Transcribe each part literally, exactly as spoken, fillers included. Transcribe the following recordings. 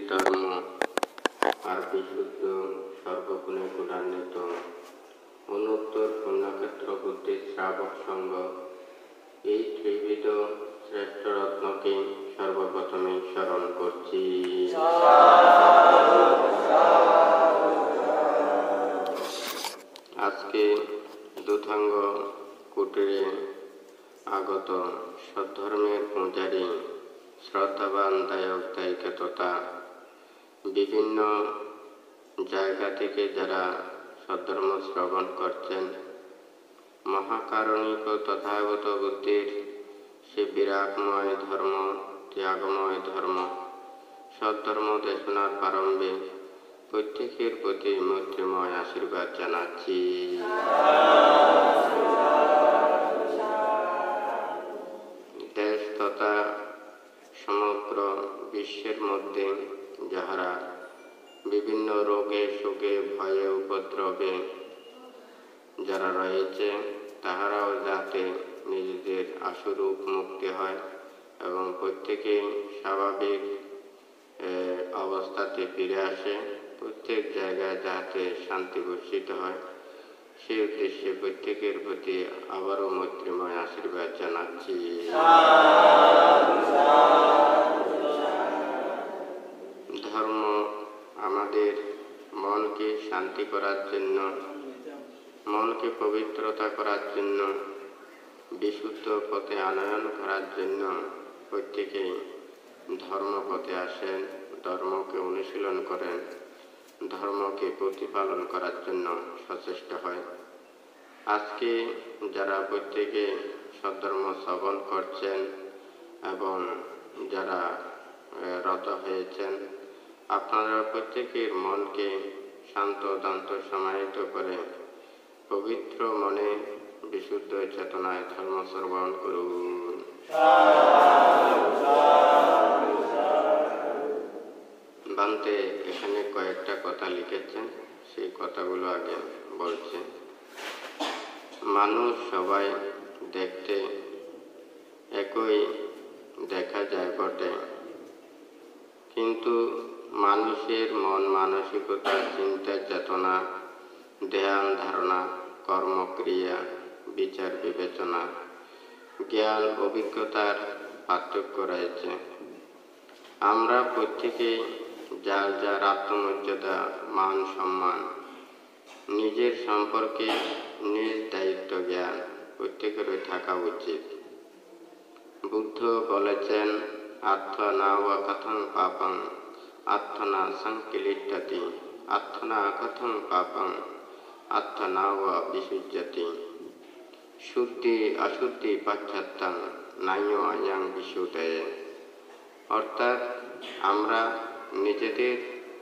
ধর্ম আর বিশুদ্ধ সর্বগুণে গুণান্বিত অনুত্তর পুণ্যক্ষেত্র বুদ্ধির শ্রাবক সঙ্গ এই ত্রিবিধ শ্রেষ্ঠ রত্নকে সর্বপ্রথমে স্মরণ করছি। আজকে দুধাঙ্গ কুটিরে আগত সদ্ধর্মের পূজারী শ্রদ্ধাবান দায়ক দায়িকা তথা বিভিন্ন জায়গা থেকে যারা সদ্ধর্ম শ্রবণ করছেন, মহাকারণিক তথাগত বুদ্ধির সে বিরাগময় ধর্ম, ত্যাগময় ধর্ম, সদ্ধর্ম দেশনার প্রারম্ভে প্রত্যেকের প্রতি মৈত্রীময় আশীর্বাদ জানাচ্ছি। দেশ তথা সমগ্র বিশ্বের মধ্যে যাহারা বিভিন্ন রোগে শোকে ভয়ে উপদ্রবে যারা রয়েছে, তাহারাও যাতে নিজেদের আশুরূপ মুক্তি হয় এবং প্রত্যেকে স্বাভাবিক অবস্থাতে ফিরে আসে, প্রত্যেক জায়গায় যাতে শান্তি বর্ষিত হয়, সেই উদ্দেশ্যে প্রত্যেকের প্রতি আবারও মৈত্রীময় আশীর্বাদ জানাচ্ছি। ধর্ম আমাদের মনকে শান্তি করার জন্য, মনকে পবিত্রতা করার জন্য, বিশুদ্ধ পথে আনয়ন করার জন্য প্রত্যেকেই ধর্মপথে আসেন, ধর্মকে অনুশীলন করেন, ধর্মকে প্রতিপালন করার জন্য সচেষ্ট হয়। আজকে যারা প্রত্যেকে সদ্ধর্ম শ্রবণ করছেন এবং যারা রত হয়েছেন, আপনারা প্রত্যেকের মনকে শান্ত দান্ত সমাহিত করে পবিত্র মনে বিশুদ্ধ চেতনায় ধর্ম শ্রবণ করুন। বান্তে এখানে কয়েকটা কথা লিখেছেন, সেই কথাগুলো আগে বলছে। মানুষ সবাই দেখতে একই দেখা যায় বটে, কিন্তু মানুষের মন মানসিকতা, চিন্তা চেতনা, ধ্যান ধারণা, কর্মক্রিয়া, বিচার বিবেচনা, জ্ঞান অভিজ্ঞতার পার্থক্য রয়েছে। আমরা প্রত্যেকেই যার যার আত্মমর্যাদা, মান সম্মান, নিজের সম্পর্কে নিজ দায়িত্ব জ্ঞান প্রত্যেকেরই থাকা উচিত। বুদ্ধ বলেছেন, আত্মনা ওয়া কথং পাপং আত্মনা সংকিলিট্যতি, আত্মনা কথং পাপং আত্মনা ওয়া বিশুজ্যতি, শুদ্ধি অশুদ্ধি পাশ্চাত্যাং নাইও আয়াং বিশুদ্ধয়ে। অর্থাৎ আমরা নিজেদের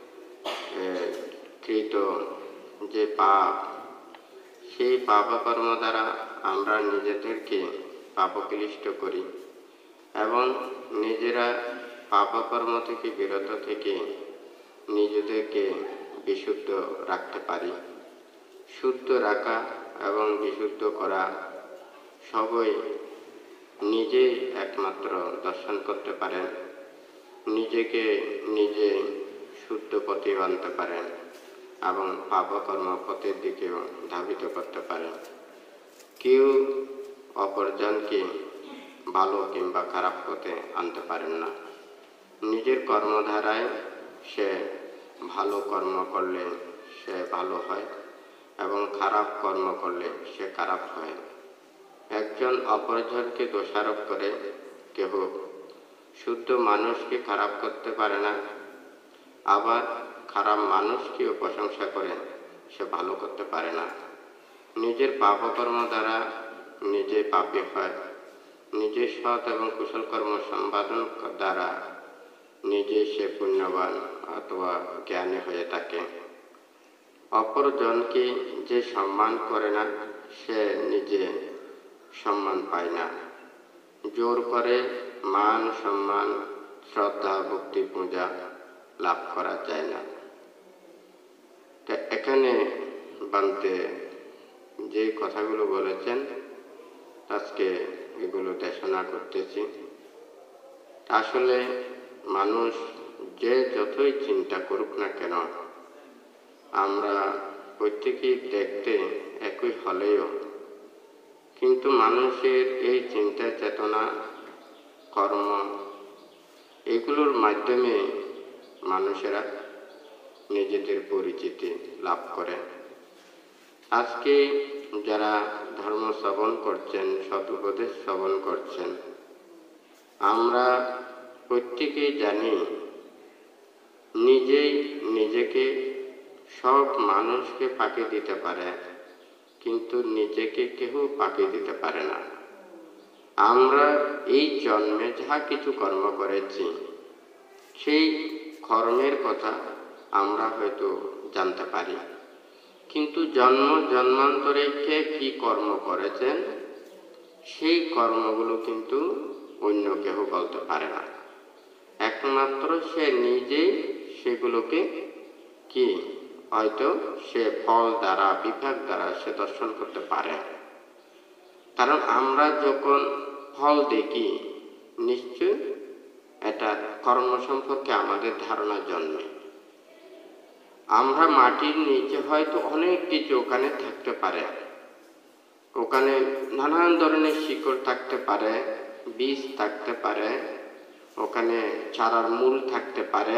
কৃত যে পাপ, সেই পাপকর্ম দ্বারা আমরা নিজেদেরকে পাপক্লিষ্ট করি এবং নিজেরা পাপকর্ম থেকে বিরত থেকে নিজেদেরকে বিশুদ্ধ রাখতে পারি। শুদ্ধ রাখা এবং বিশুদ্ধ করা সবই নিজে একমাত্র দর্শন করতে পারেন, নিজেকে নিজে শুদ্ধ পথে আনতে পারেন এবং পাপকর্ম পথের দিকেও ধাবিত করতে পারেন। কেউ অপরজনকে ভালো কিংবা খারাপ পথে আনতে পারেন না। নিজের কর্মধারায় সে ভালো কর্ম করলে সে ভালো হয় এবং খারাপ কর্ম করলে সে খারাপ হয়। একজন অপরজনকে দোষারোপ করে কেহ শুদ্ধ মানুষকে খারাপ করতে পারে না, আবার খারাপ মানুষকেও প্রশংসা করে সে ভালো করতে পারে না। নিজের পাপকর্ম দ্বারা নিজে পাপী হয়, নিজের সৎ এবং কুশল কর্ম সম্পাদন দ্বারা নিজে সে পুণ্যবান অথবা জ্ঞানী হয়ে থাকে। অপরজনকে যে সম্মান করে না, সে নিজে সম্মান পায় না। জোর করে মান সম্মান শ্রদ্ধা ভক্তি পূজা লাভ করা যায় না। তা এখানে বান্তে যে কথাগুলো বলেছেন, আজকে এগুলো দেশনা করতেছি। আসলে মানুষ যে যতই চিন্তা করুক না কেন, আমরা প্রত্যেকেই দেখতে একই হলেও কিন্তু মানুষের এই চিন্তা চেতনা, কর্ম, এগুলোর মাধ্যমে মানুষেরা নিজেদের পরিচিতি লাভ করে। আজকে যারা ধর্ম শ্রবণ করছেন, সদুপদেশ শ্রবণ করছেন, আমরা প্রত্যেকেই জানি নিজেই নিজেকে সব মানুষকে ফাঁকি দিতে পারে, কিন্তু নিজেকে কেউ ফাঁকি দিতে পারে না। আমরা এই জন্মে যা কিছু কর্ম করেছি, সেই কর্মের কথা আমরা হয়তো জানতে পারি, কিন্তু জন্ম জন্মান্তরে কে কি কর্ম করেছেন সেই কর্মগুলো কিন্তু অন্য কেউ বলতে পারে না। একমাত্র সে নিজেই সেগুলোকে কি হয়তো সে ফল দ্বারা, বিভাগ দ্বারা সে দর্শন করতে পারে। কারণ আমরা যখন ফল দেখি, নিশ্চয় এটা কর্ম সম্পর্কে আমাদের ধারণা জন্মে। আমরা মাটির নিচে হয়তো অনেক কিছু ওখানে থাকতে পারে, ওখানে নানান ধরনের শিকড় থাকতে পারে, বীজ থাকতে পারে, ওখানে চারার মূল থাকতে পারে।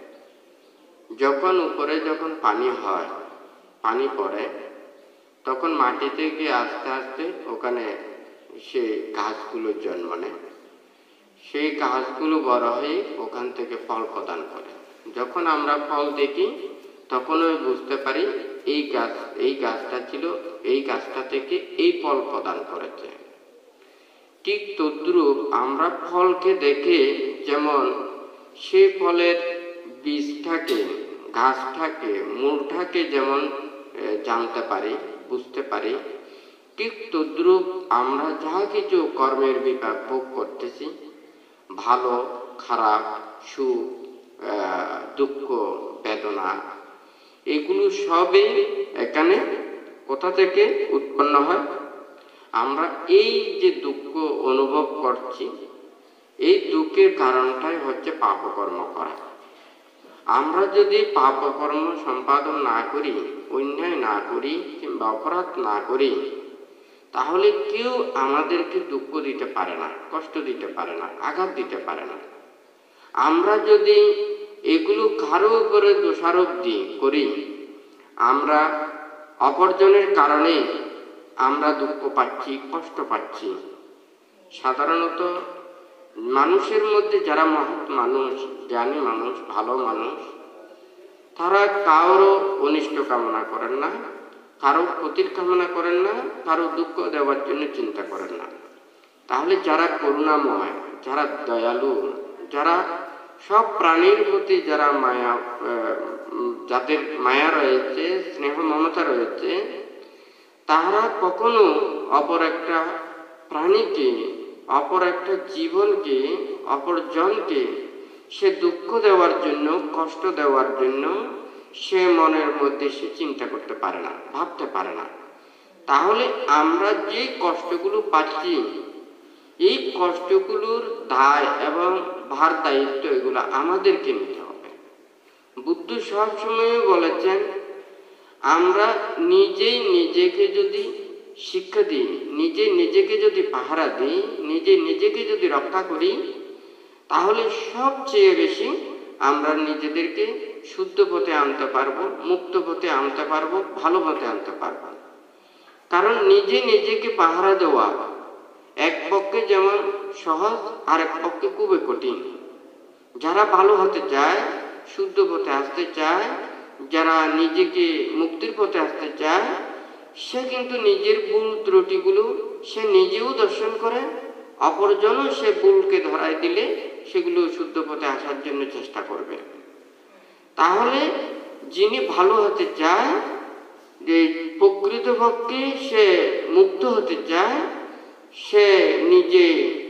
যখন উপরে যখন পানি হয়, পানি পড়ে, তখন মাটি থেকে আস্তে আস্তে ওখানে সেই গাছগুলো জন্ম নেয়। সেই গাছগুলো বড় হয়ে ওখান থেকে ফল প্রদান করে। যখন আমরা ফল দেখি তখন আমি বুঝতে পারি এই গাছ, এই গাছটা ছিল, এই গাছটা থেকে এই ফল প্রদান করেছে। ঠিক তদ্রূপ আমরা ফলকে দেখে যেমন সেই ফলের বীজটাকে, ঘাসটাকে, মূলটাকে যেমন জানতে পারি, বুঝতে পারি, ঠিক তদ্রূপ আমরা যা কিছু কর্মের বিপাক ভোগ করতেছি, ভালো খারাপ, সুখ দুঃখ বেদনা, এগুলো সবই এখানে কোথা থেকে উৎপন্ন হয়? আমরা এই যে দুঃখ অনুভব করছি, এই দুঃখের কারণটাই হচ্ছে পাপকর্ম করা। আমরা যদি পাপকর্ম সম্পাদন না করি, অন্যায় না করি কিংবা অপরাধ না করি, তাহলে কেউ আমাদেরকে দুঃখ দিতে পারে না, কষ্ট দিতে পারে না, আঘাত দিতে পারে না। আমরা যদি এগুলো কারো উপরে দোষারোপ দিই করি, আমরা অপরজনের কারণে আমরা দুঃখ পাচ্ছি, কষ্ট পাচ্ছি। সাধারণত মানুষের মধ্যে যারা মহৎ মানুষ, জ্ঞানী মানুষ, ভালো মানুষ, তারা কারো অনিষ্ট কামনা করেন না, কারো ক্ষতির কামনা করেন না, কারো দুঃখ দেওয়ার জন্য চিন্তা করেন না। তাহলে যারা করুণাময়, যারা দয়ালু, যারা সব প্রাণীর প্রতি যারা মায়া, যাদের মায়া রয়েছে, স্নেহ মমতা রয়েছে, তারা কখনো অপর একটা প্রাণীকে, অপর একটা জীবনকে, অপর জনকে সে দুঃখ দেওয়ার জন্য, কষ্ট দেওয়ার জন্য সে মনের মধ্যে সে চিন্তা করতে পারে না, ভাবতে পারে না। তাহলে আমরা যে কষ্টগুলো পাচ্ছি, এই কষ্টগুলোর দায় এবং ভার দায়িত্ব এগুলো আমাদেরকে নিতে হবে। বুদ্ধ সবসময় বলেছেন, আমরা নিজেই নিজেকে যদি শিক্ষা দিই, নিজে নিজেকে যদি পাহারা দিই, নিজে নিজেকে যদি রক্ষা করি, তাহলে সবচেয়ে বেশি আমরা নিজেদেরকে শুদ্ধ পথে আনতে পারবো, মুক্ত পথে আনতে পারবো, ভালো পথে আনতে পারবো। কারণ নিজে নিজেকে পাহারা দেওয়া এক পক্ষে যেমন সহজ, আর এক পক্ষে খুবই কঠিন। যারা ভালো হতে চায়, শুদ্ধ পথে আসতে চায়, যারা নিজেকে মুক্তির পথে আসতে চায়, সে কিন্তু নিজের ভুল ত্রুটিগুলো সে নিজেও দর্শন করে, অপরজনও সে ভুলকে ধরায় দিলে সেগুলো শুদ্ধ পথে আসার জন্য চেষ্টা করবে। তাহলে যিনি ভালো হতে চায়, যে প্রকৃতপক্ষে সে মুক্ত হতে চায়, সে নিজে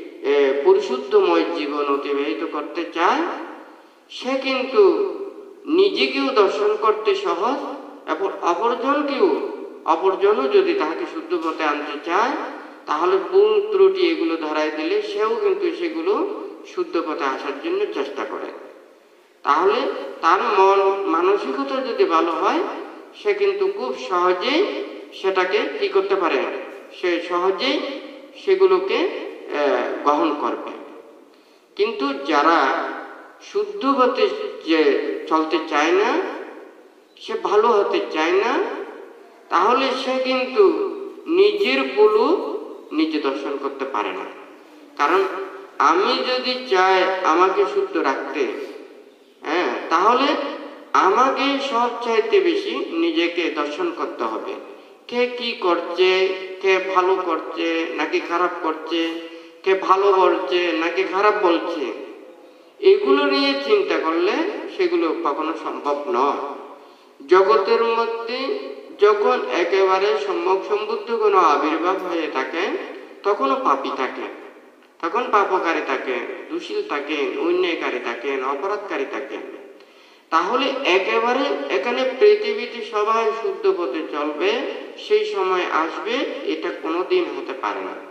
পরিশুদ্ধময় জীবন অতিবাহিত করতে চায়, সে কিন্তু নিজেকেও দর্শন করতে সহজ এবং অপরজনকেও, অপরজনও যদি তাহাকে শুদ্ধ পথে আনতে চায়, তাহলে ভুল ত্রুটি এগুলো ধরায় দিলে সেও কিন্তু সেগুলো শুদ্ধ পথে আসার জন্য চেষ্টা করে। তাহলে তার মন মানসিকতা যদি ভালো হয়, সে কিন্তু খুব সহজেই সেটাকে কি করতে পারে, সে সহজেই সেগুলোকে গ্রহণ করবে। কিন্তু যারা শুদ্ধ হতে যে চলতে চায় না, সে ভালো হতে চায় না, তাহলে সে কিন্তু নিজের ভুলও নিজে দর্শন করতে পারে না। কারণ আমি যদি চাই আমাকে শুদ্ধ রাখতে, হ্যাঁ, তাহলে আমাকে সব চাইতে বেশি নিজেকে দর্শন করতে হবে। কে কি করছে, কে ভালো করছে নাকি খারাপ করছে, কে ভালো বলছে নাকি খারাপ বলছে, এগুলো নিয়ে চিন্তা করলে সেগুলো কখনো সম্ভব নয়। জগতের মধ্যে যখন একেবারে সম্যক সম্বুদ্ধ কোনো আবির্ভাব হয়ে থাকে, তখনও পাপী থাকে, তখন পাপকারী থাকেন, দূষিল থাকেন, অন্যায়কারী থাকেন, অপরাধকারী থাকেন। তাহলে একেবারে এখানে পৃথিবীতে সবাই শুদ্ধ পথে চলবে সেই সময় আসবে, এটা কোনোদিন হতে পারে না।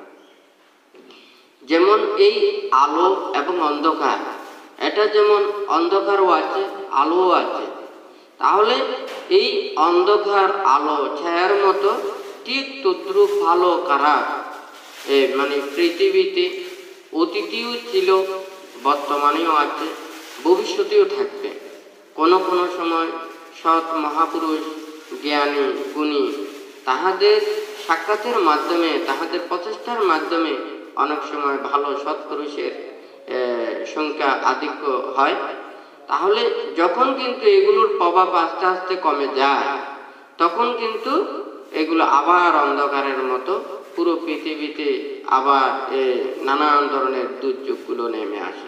যেমন এই আলো এবং অন্ধকার, এটা যেমন অন্ধকারও আছে আলোও আছে, তাহলে এই অন্ধকার আলো ছায়ার মতো ঠিক তদ্রুপ ভালো খারাপ মানে পৃথিবীতে অতীতেও ছিল, বর্তমানেও আছে, ভবিষ্যতেও থাকবে। কোনো কোনো সময় সৎ মহাপুরুষ, জ্ঞানী, গুণী, তাহাদের সাক্ষাতের মাধ্যমে, তাহাদের প্রচেষ্টার মাধ্যমে অনেক সময় ভালো সৎপুরুষের সংখ্যা আধিক্য হয়। তাহলে যখন কিন্তু এগুলোর প্রভাব আস্তে আস্তে কমে যায়, তখন কিন্তু এগুলো আবার অন্ধকারের মতো পুরো পৃথিবীতে আবার নানান ধরনের দুর্যোগগুলো নেমে আসে।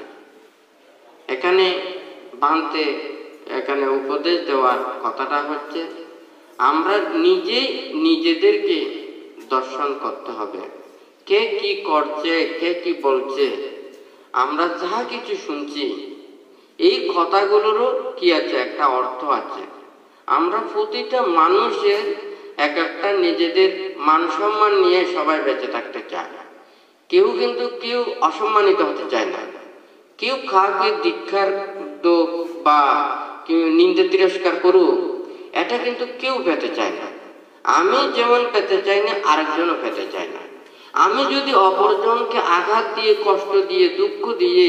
এখানে বাঁধতে এখানে উপদেশ দেওয়ার কথাটা হচ্ছে, আমরা নিজেই নিজেদেরকে দর্শন করতে হবে। কে কি করছে, কে কি বলছে, আমরা যা কিছু শুনছি, এই কথাগুলোরও কি আছে, একটা অর্থ আছে। আমরা প্রতিটা মানুষের এক একটা নিজেদের মান সম্মান নিয়ে সবাই বেঁচে থাকতে চায়। কেউ কিন্তু কেউ অসম্মানিত হতে চায় না, কেউ কাউকে দীক্ষার দোষ বা কেউ নিন্দা তিরস্কার করুক, এটা কিন্তু কেউ পেতে চায় না। আমি যেমন পেতে চাই না, আরেকজনও পেতে চায় না। আমি যদি অপরজনকে আঘাত দিয়ে, কষ্ট দিয়ে, দুঃখ দিয়ে,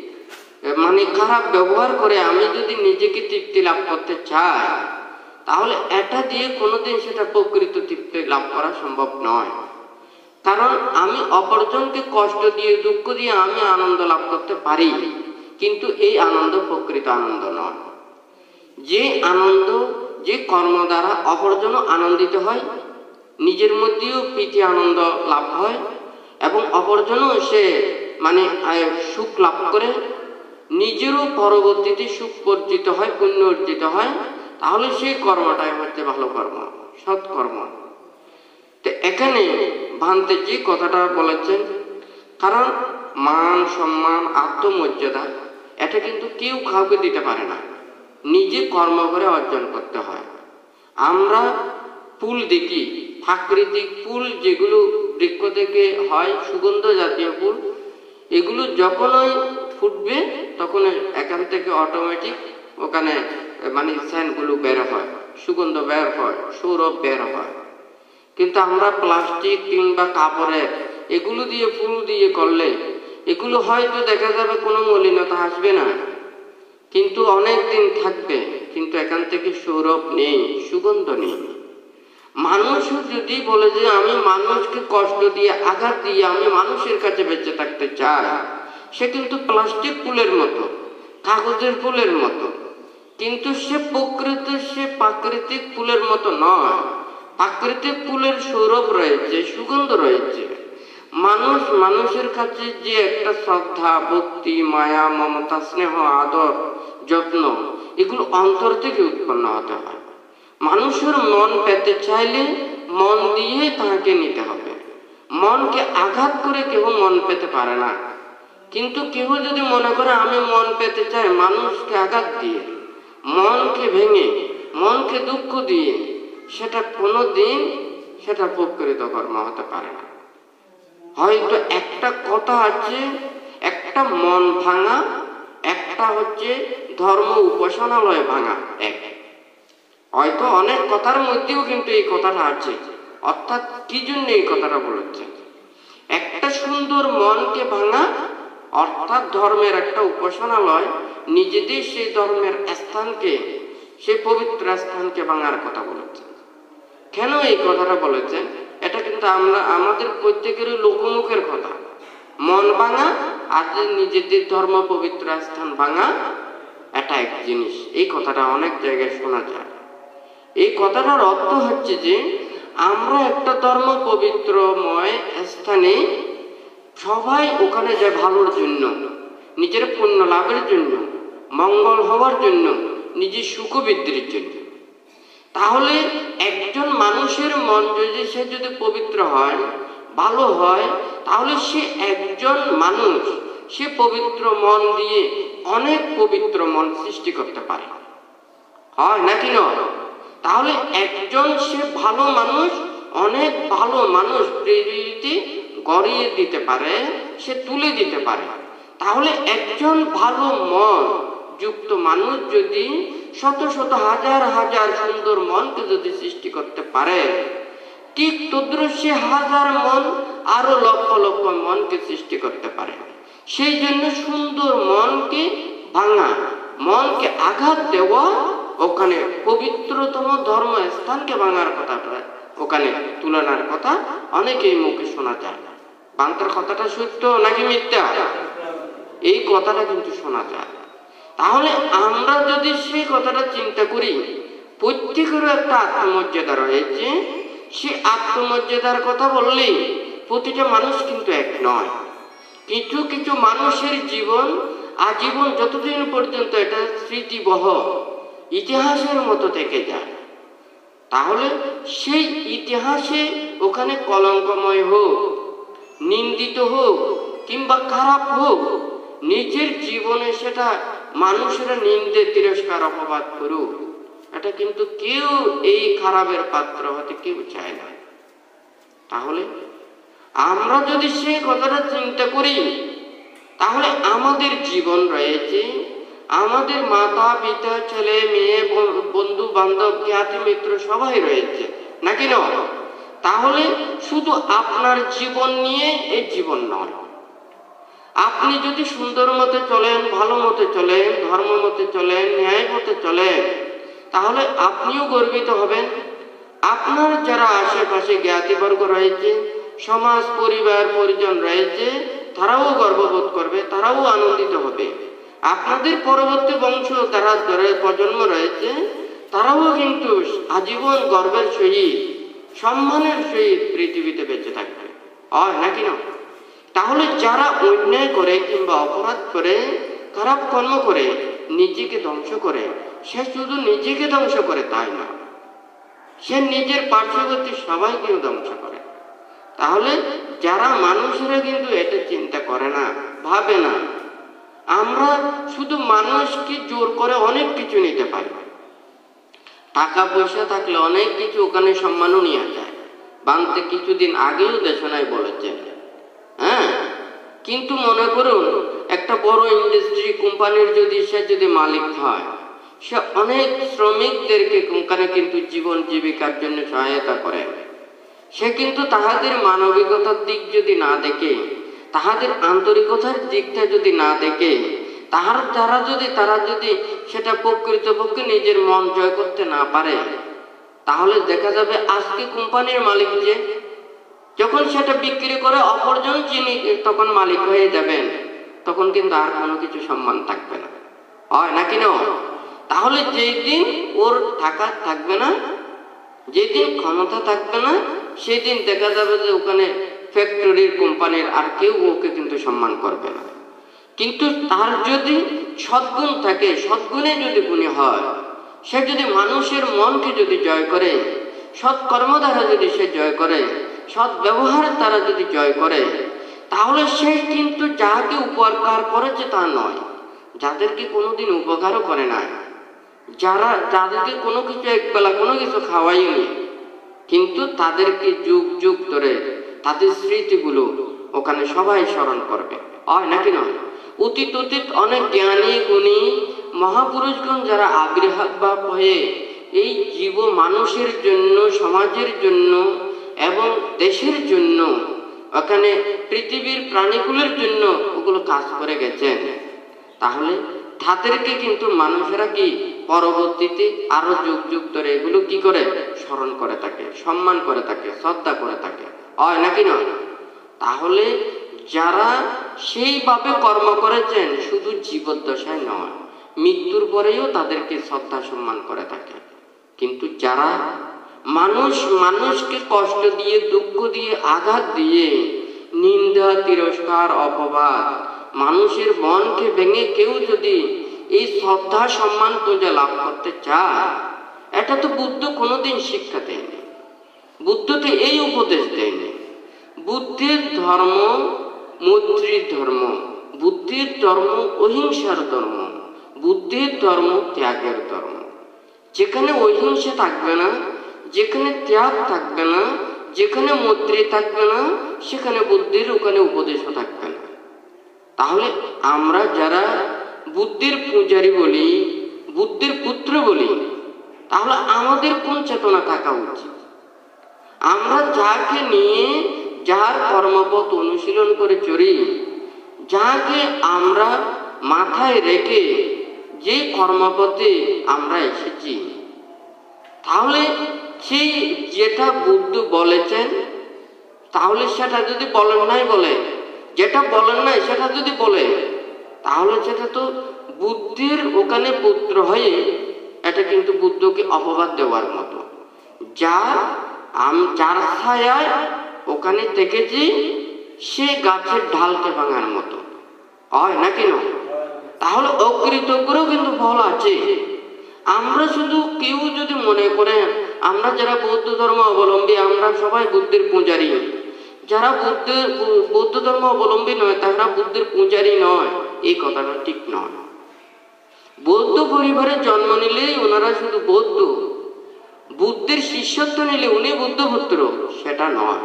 মানে খারাপ ব্যবহার করে আমি যদি নিজেকে তৃপ্তি লাভ করতে চাই, তাহলে এটা দিয়ে কোনোদিন সেটা প্রকৃত তৃপ্তি লাভ করা সম্ভব নয়। কারণ আমি অপরজনকে কষ্ট দিয়ে, দুঃখ দিয়ে আমি আনন্দ লাভ করতে পারি, কিন্তু এই আনন্দ প্রকৃত আনন্দ নয়। যে আনন্দ, যে কর্ম দ্বারা অপরজনও আনন্দিত হয়, নিজের মধ্যেও প্রীতি আনন্দ লাভ হয় এবং অপরজনও সে মানে সুখ লাভ করে, নিজেরও পরবর্তীতে সুখ অর্জিত হয়, পুণ্য অর্জিত হয়, তাহলে সেই কর্মটাই হচ্ছে ভালো কর্ম, সৎকর্ম। তো এখানে ভান্তে যে কথাটা বলেছেন, কারণ মান সম্মান আত্মমর্যাদা এটা কিন্তু কেউ কাউকে দিতে পারে না, নিজে কর্ম করে অর্জন করতে হয়। আমরা ফুল দেখি, প্রাকৃতিক ফুল যেগুলো বৃক্ষ থেকে হয়, সুগন্ধ জাতীয় ফুল, এগুলো যখনই ফুটবে তখন এখান থেকে অটোমেটিক ওখানে মানে স্যানগুলো বের হয়, সুগন্ধ বের হয়, সৌরভ বের হয়। কিন্তু আমরা প্লাস্টিক কিংবা কাপড়ের এগুলো দিয়ে ফুল দিয়ে করলে এগুলো হয়তো দেখা যাবে কোনো মলিনতা আসবে না, কিন্তু অনেক দিন থাকবে, কিন্তু এখান থেকে সৌরভ নেই, সুগন্ধ নেই। মানুষও যদি বলে যে আমি মানুষকে কষ্ট দিয়ে, আঘাত দিয়ে আমি মানুষের কাছে বেঁচে থাকতে চাই, সে কিন্তু প্লাস্টিক ফুলের মতো, কাগজের ফুলের মতো, কিন্তু সে প্রকৃত সে প্রাকৃতিক ফুলের মতো নয়। প্রাকৃতিক ফুলের সৌরভ রয়েছে, সুগন্ধ রয়েছে। মানুষ মানুষের কাছে যে একটা শ্রদ্ধা, ভক্তি, মায়া, মমতা, স্নেহ, আদর, যত্ন, এগুলো অন্তর থেকে উৎপন্ন হতে হয়। মানুষের মন পেতে চাইলে মন দিয়ে তাকে নিতে হবে। মনকে আঘাত করে কেউ মন পেতে পারে না, কিন্তু কেউ যদি মনে করে আমি মন পেতে চাই মানুষকে আঘাত দিয়ে, মনকে ভেঙে, মনকে দুঃখ দিয়ে, সেটা কোনো দিন সেটা প্রকৃত কর্ম হতে পারে না। হয়তো একটা কথা আছে, একটা মন ভাঙা একটা হচ্ছে ধর্ম উপাসনালয় ভাঙা। এক হয়তো অনেক কথার মধ্যেও কিন্তু এই কথাটা আছে, অর্থাৎ কি জন্য এই কথাটা বলেছে, একটা সুন্দর মনকে ভাঙা, অর্থাৎ ধর্মের একটা উপাসনালয় নিজেদের সেই ধর্মের স্থানকে, সেই পবিত্র স্থানকে ভাঙার কথা বলেছে। কেন এই কথাটা বলেছেন? এটা কিন্তু আমরা আমাদের প্রত্যেকেরই লোকমুখের কথা। মন ভাঙা আর নিজেদের ধর্ম পবিত্র স্থান ভাঙা এটা এক জিনিস। এই কথাটা অনেক জায়গায় শোনা যায়। এই কথাটার অর্থ হচ্ছে যে আমরা একটা ধর্ম পবিত্রময় স্থানে সবাই ওখানে যায় ভালোর জন্য, নিজের পুণ্য লাভের জন্য, মঙ্গল হওয়ার জন্য, নিজের সুখ বৃদ্ধির জন্য। তাহলে একজন মানুষের মন যদি সে যদি পবিত্র হয়, ভালো হয়, তাহলে সে একজন মানুষ সে পবিত্র মন দিয়ে অনেক পবিত্র মন সৃষ্টি করতে পারে, হয় নাকি নয়? তাহলে একজন সে ভালো মানুষ অনেক ভালো মানুষ পৃথিবীতে গড়িয়ে দিতে পারে, সে তুলে দিতে পারে। তাহলে একজন ভালো মন যুক্ত মানুষ যদি শত শত হাজার হাজার সুন্দর মনকে যদি সৃষ্টি করতে পারে, ঠিক তদ্রুপ সে হাজার মন আরো লক্ষ লক্ষ মনকে সৃষ্টি করতে পারে। সেই জন্য সুন্দর মনকে ভাঙা, মনকে আঘাত দেওয়া, ওখানে পবিত্রতম ধর্ম স্থানকে ভাঙার কথাটা ওখানে তুলনার কথা অনেকেই মুখে শোনা যায়। বান্তার কথাটা সত্য নাকি মিথ্যা? এই কথাটা কিন্তু শোনা যায়। তাহলে আমরা যদি সেই কথাটা চিন্তা করি, প্রত্যেকেরও একটা আত্মমর্যাদা রয়েছে। সে আত্মমর্যাদার কথা বললেই প্রতিটা মানুষ কিন্তু এক নয়। কিছু কিছু মানুষের জীবন আজীবন যতদিন পর্যন্ত এটা স্মৃতিবহ ইতিহাসের মতো থেকে যায়, তাহলে সেই ইতিহাসে ওখানে কলঙ্কময় হোক, নিন্দিত হোক কিংবা খারাপ হোক, নিজের জীবনে সেটা মানুষেরা নিন্দে তিরস্কার অপবাদ করুক, এটা কিন্তু কেউ এই খারাপের পাত্র হতে কেউ চায় না। তাহলে আমরা যদি সেই কথাটা চিন্তা করি, তাহলে আমাদের জীবন রয়েছে, আমাদের মাতা পিতা ছেলে মেয়ে বন্ধু বান্ধব জ্ঞাতি মিত্র সবাই রয়েছে নাকি নয়? তাহলে শুধু আপনার জীবন নিয়ে এই জীবন নয়। আপনি যদি সুন্দর মতে চলেন, ভালো মতে চলেন, ধর্ম মতে চলেন, ন্যায় মতে চলেন, তাহলে আপনিও গর্বিত হবেন। আপনার যারা আশেপাশে জ্ঞাতিবর্গ রয়েছে, সমাজ পরিবার পরিজন রয়েছে, তারাও গর্ববোধ করবে, তারাও আনন্দিত হবে। আপনাদের পরবর্তী বংশ যারা প্রজন্ম রয়েছে, তারাও কিন্তু আজীবন গর্বের সহিত সম্মানের সহিত পৃথিবীতে বেঁচে থাকবে, হয় নাকি না? তাহলে যারা অন্যায় করে কিংবা অপরাধ করে, খারাপ কর্ম করে, নিজেকে ধ্বংস করে, সে শুধু নিজেকে ধ্বংস করে তাই না, সে নিজের পার্শ্ববর্তী সবাইকেও ধ্বংস করে। তাহলে যারা মানুষেরা কিন্তু এটা চিন্তা করে না, ভাবে না। আমরা শুধু মানুষকে জোর করে অনেক কিছু নিতে পারি, টাকা পয়সা থাকলে অনেক কিছু ওখানে সম্মানও নিয়ে যায়। বানতে কিছুদিন আগেও দেশনায় বলেছেন, হ্যাঁ। কিন্তু মনে করুন একটা বড় ইন্ডাস্ট্রি কোম্পানির যদি সে যদি মালিক হয়, সে অনেক শ্রমিকদেরকে ওখানে কিন্তু জীবন জীবিকার জন্য সহায়তা করে। সে কিন্তু তাহাদের মানবিকতার দিক যদি না দেখে, তাহাদের আন্তরিকতার দিকটা যদি না দেখে, তাহার তারা যদি তারা যদি সেটা প্রকৃতপক্ষে নিজের মন জয় করতে না পারে, তাহলে দেখা যাবে আজকে কোম্পানির মালিক যে যখন সেটা বিক্রি করে অপরজন যিনি তখন মালিক হয়ে যাবেন, তখন কিন্তু আর কোনো কিছু সম্মান থাকবে না, হয় নাকি না? তাহলে যেই দিন ওর টাকা থাকবে না, যেদিন ক্ষমতা থাকবে না, সেদিন দেখা যাবে যে ওখানে ফ্যাক্টরির কোম্পানির আর কেউ ওকে কিন্তু সম্মান করবে না। কিন্তু তার যদি সদ্গুণ থাকে, সদ্গুণে যদি গুণী হয়, সে যদি মানুষের মনকে যদি জয় করে, সৎ কর্ম দ্বারা যদি সে জয় করে, সৎ ব্যবহারের দ্বারা যদি জয় করে, তাহলে সে কিন্তু যাকে উপকার করেছে তা নয়, যাদেরকে কোনোদিন উপকারও করে না, যারা যাদেরকে কোনো কিছু একবেলা কোনো কিছু খাওয়াইনি, কিন্তু তাদেরকে যুগ যুগ ধরে তাদের স্মৃতিগুলো ওখানে সবাই স্মরণ করবে, হয় নাকি নয়? অতীত অতীত অনেক জ্ঞানী গুণী মহাপুরুষগণ যারা আবির্ভাব হয়ে এই জীব মানুষের জন্য, সমাজের জন্য এবং দেশের জন্য, ওখানে পৃথিবীর প্রাণীগুলোর জন্য ওগুলো কাজ করে গেছেন, তাহলে তাদেরকে কিন্তু মানুষেরা কি পরবর্তীতে আরো যুগ যুগ ধরে এগুলো কি করে স্মরণ করে থাকে, সম্মান করে থাকে, শ্রদ্ধা করে থাকে, হয় নাকি নয়? তাহলে যারা সেইভাবে কর্ম করেছেন শুধু জীবদ্দশায় নয়, মৃত্যুর পরেও তাদেরকে শ্রদ্ধা সম্মান করে থাকে। কিন্তু যারা মানুষ মানুষকে কষ্ট দিয়ে, দুঃখ দিয়ে, আঘাত দিয়ে, নিন্দা, তিরস্কার, অপবাদ, মানুষের মনকে ভেঙে কেউ যদি এই শ্রদ্ধা সম্মান পূজা লাভ করতে চায়, এটা তো বুদ্ধ কোনোদিন শিক্ষা দেয়নি, বুদ্ধ তো এই উপদেশ দেয়নি। বুদ্ধের ধর্ম মৈত্রীর ধর্ম, বুদ্ধের ধর্ম অহিংসার ধর্ম, বুদ্ধের ধর্ম ত্যাগের ধর্ম। যেখানে অহিংসা থাকবে না, যেখানে ত্যাগ থাকবে না, যেখানে মৈত্রী থাকবে না, সেখানে বুদ্ধের ওখানে উপদেশও থাকবে না। তাহলে আমরা যারা বুদ্ধের পূজারী বলি, বুদ্ধের পুত্র বলি, তাহলে আমাদের কোন চেতনা থাকা উচিত? আমরা যাকে নিয়ে, যার কর্মপথ অনুশীলন করে চলি, যাকে আমরা মাথায় রেখে যে কর্মপথে আমরা এসেছি, তাহলে সেই যেটা বুদ্ধ বলেছেন, তাহলে সেটা যদি বলেন নাই বলে, যেটা বলেন নাই সেটা যদি বলে, তাহলে সেটা তো বুদ্ধির ওখানে পুত্র হয়ে এটা কিন্তু বুদ্ধকে অপবাদ দেওয়ার মতো। যার আম যার ছায়ায় ওখানে থেকেছি, সে গাছের ঢালকে ভাঙার মতো, হয় নাকি নয়? তাহলে অকৃতজ্ঞরও কিন্তু ফল আছে। আমরা শুধু কেউ যদি মনে করেন আমরা যারা বৌদ্ধ ধর্ম অবলম্বী আমরা সবাই বুদ্ধের পূজারী, যারা বুদ্ধের বৌদ্ধ ধর্ম অবলম্বী নয় তারা বুদ্ধের পূজারী নয়, এই কথাটা ঠিক নয়। বৌদ্ধ পরিবারে জন্ম নিলেই ওনারা শুধু বৌদ্ধ, বুদ্ধের শিষ্যত্ব নিলে উনি বুদ্ধপুত্র, সেটা নয়।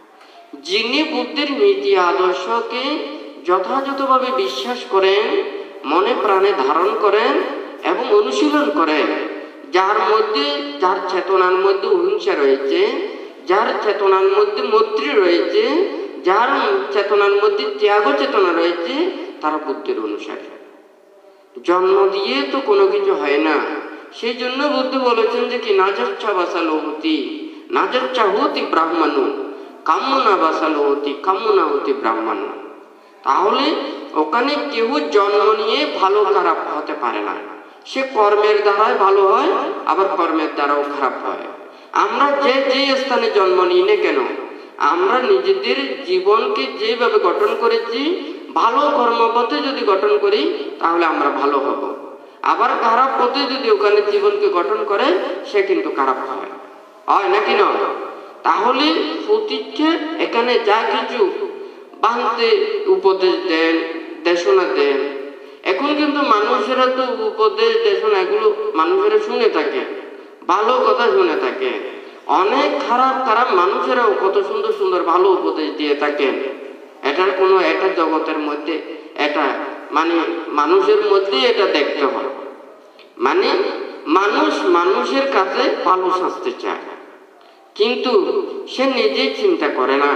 যিনি বুদ্ধের নীতি আদর্শকে যথাযথভাবে বিশ্বাস করেন, মনে প্রাণে ধারণ করেন এবং অনুশীলন করেন, যার মধ্যে, যার চেতনার মধ্যে অহিংসা রয়েছে, যার চেতনার মধ্যে মৈত্রী রয়েছে, যার চেতনার মধ্যে ত্যাগ চেতনা রয়েছে, তারা বুদ্ধের অনুসারী। জন্ম দিয়ে তো কোনো কিছু হয় না। সেই জন্য বুদ্ধ বলেছেন যে কি নাজচ্ছা বাসালো হতি, নাজচ্ছা হতি ব্রাহ্মণ, কামনা বাসালো হতি, কামনা হতি ব্রাহ্মণ। তাহলে ওখানে কেউ জন্ম নিয়ে ভালো খারাপ হতে পারে না, সে কর্মের দ্বারাই ভালো হয়, আবার কর্মের দ্বারাও খারাপ হয়। আমরা যে যে স্থানে জন্ম নিই না কেন, আমরা নিজেদের জীবনকে যেভাবে গঠন করেছি, ভালো কর্মপথে যদি গঠন করি তাহলে আমরা ভালো হব, আবার খারাপ পথে যদি ওখানে জীবনকে গঠন করে সে কিন্তু খারাপ হয়, হয় নাকি নয়? তাহলে প্রতিষ্ঠা এখানে যা কিছু বাঁধতে উপদেশ দেন, দেশনা দেন, এখন কিন্তু মানুষেরা তো উপদেশ দেশনা এগুলো মানুষেরা শুনে থাকে, ভালো কথা শুনে থাকে। অনেক খারাপ খারাপ মানুষেরাও কত সুন্দর সুন্দর ভালো উপদেশ দিয়ে থাকেন। এটার কোনো একটা জগতের মধ্যে এটা মানে মানুষের মধ্যে এটা দেখতে হয়, মানে মানুষ মানুষের কাছে ভালো শাস্তি চায়, কিন্তু সে নিজেই চিন্তা করে না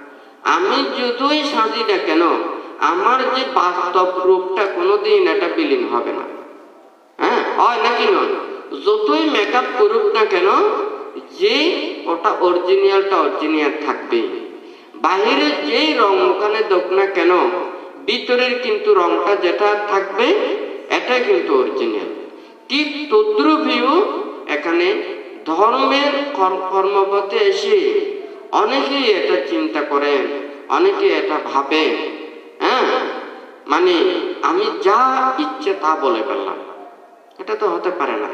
আমি যতই সাজি না কেন আমার যে বাস্তব রূপটা কোনোদিন এটা বিলীন হবে না। হ্যাঁ, হয় নাকি নয়? যতই মেকআপ করুক না কেন, যে ওটা অরিজিনালটা অরিজিনাল থাকবে। বাহিরে যেই রং ওখানে দেখ না কেন, ভিতরের কিন্তু রংটা যেটা থাকবে এটা কিন্তু অরিজিনাল। ঠিক তদ্রুপীও এখানে ধর্মের কর্মপথে এসে অনেকেই এটা চিন্তা করেন, অনেকে এটা ভাবেন, হ্যাঁ মানে আমি যা ইচ্ছে তা বলে ফেললাম, এটা তো হতে পারে না।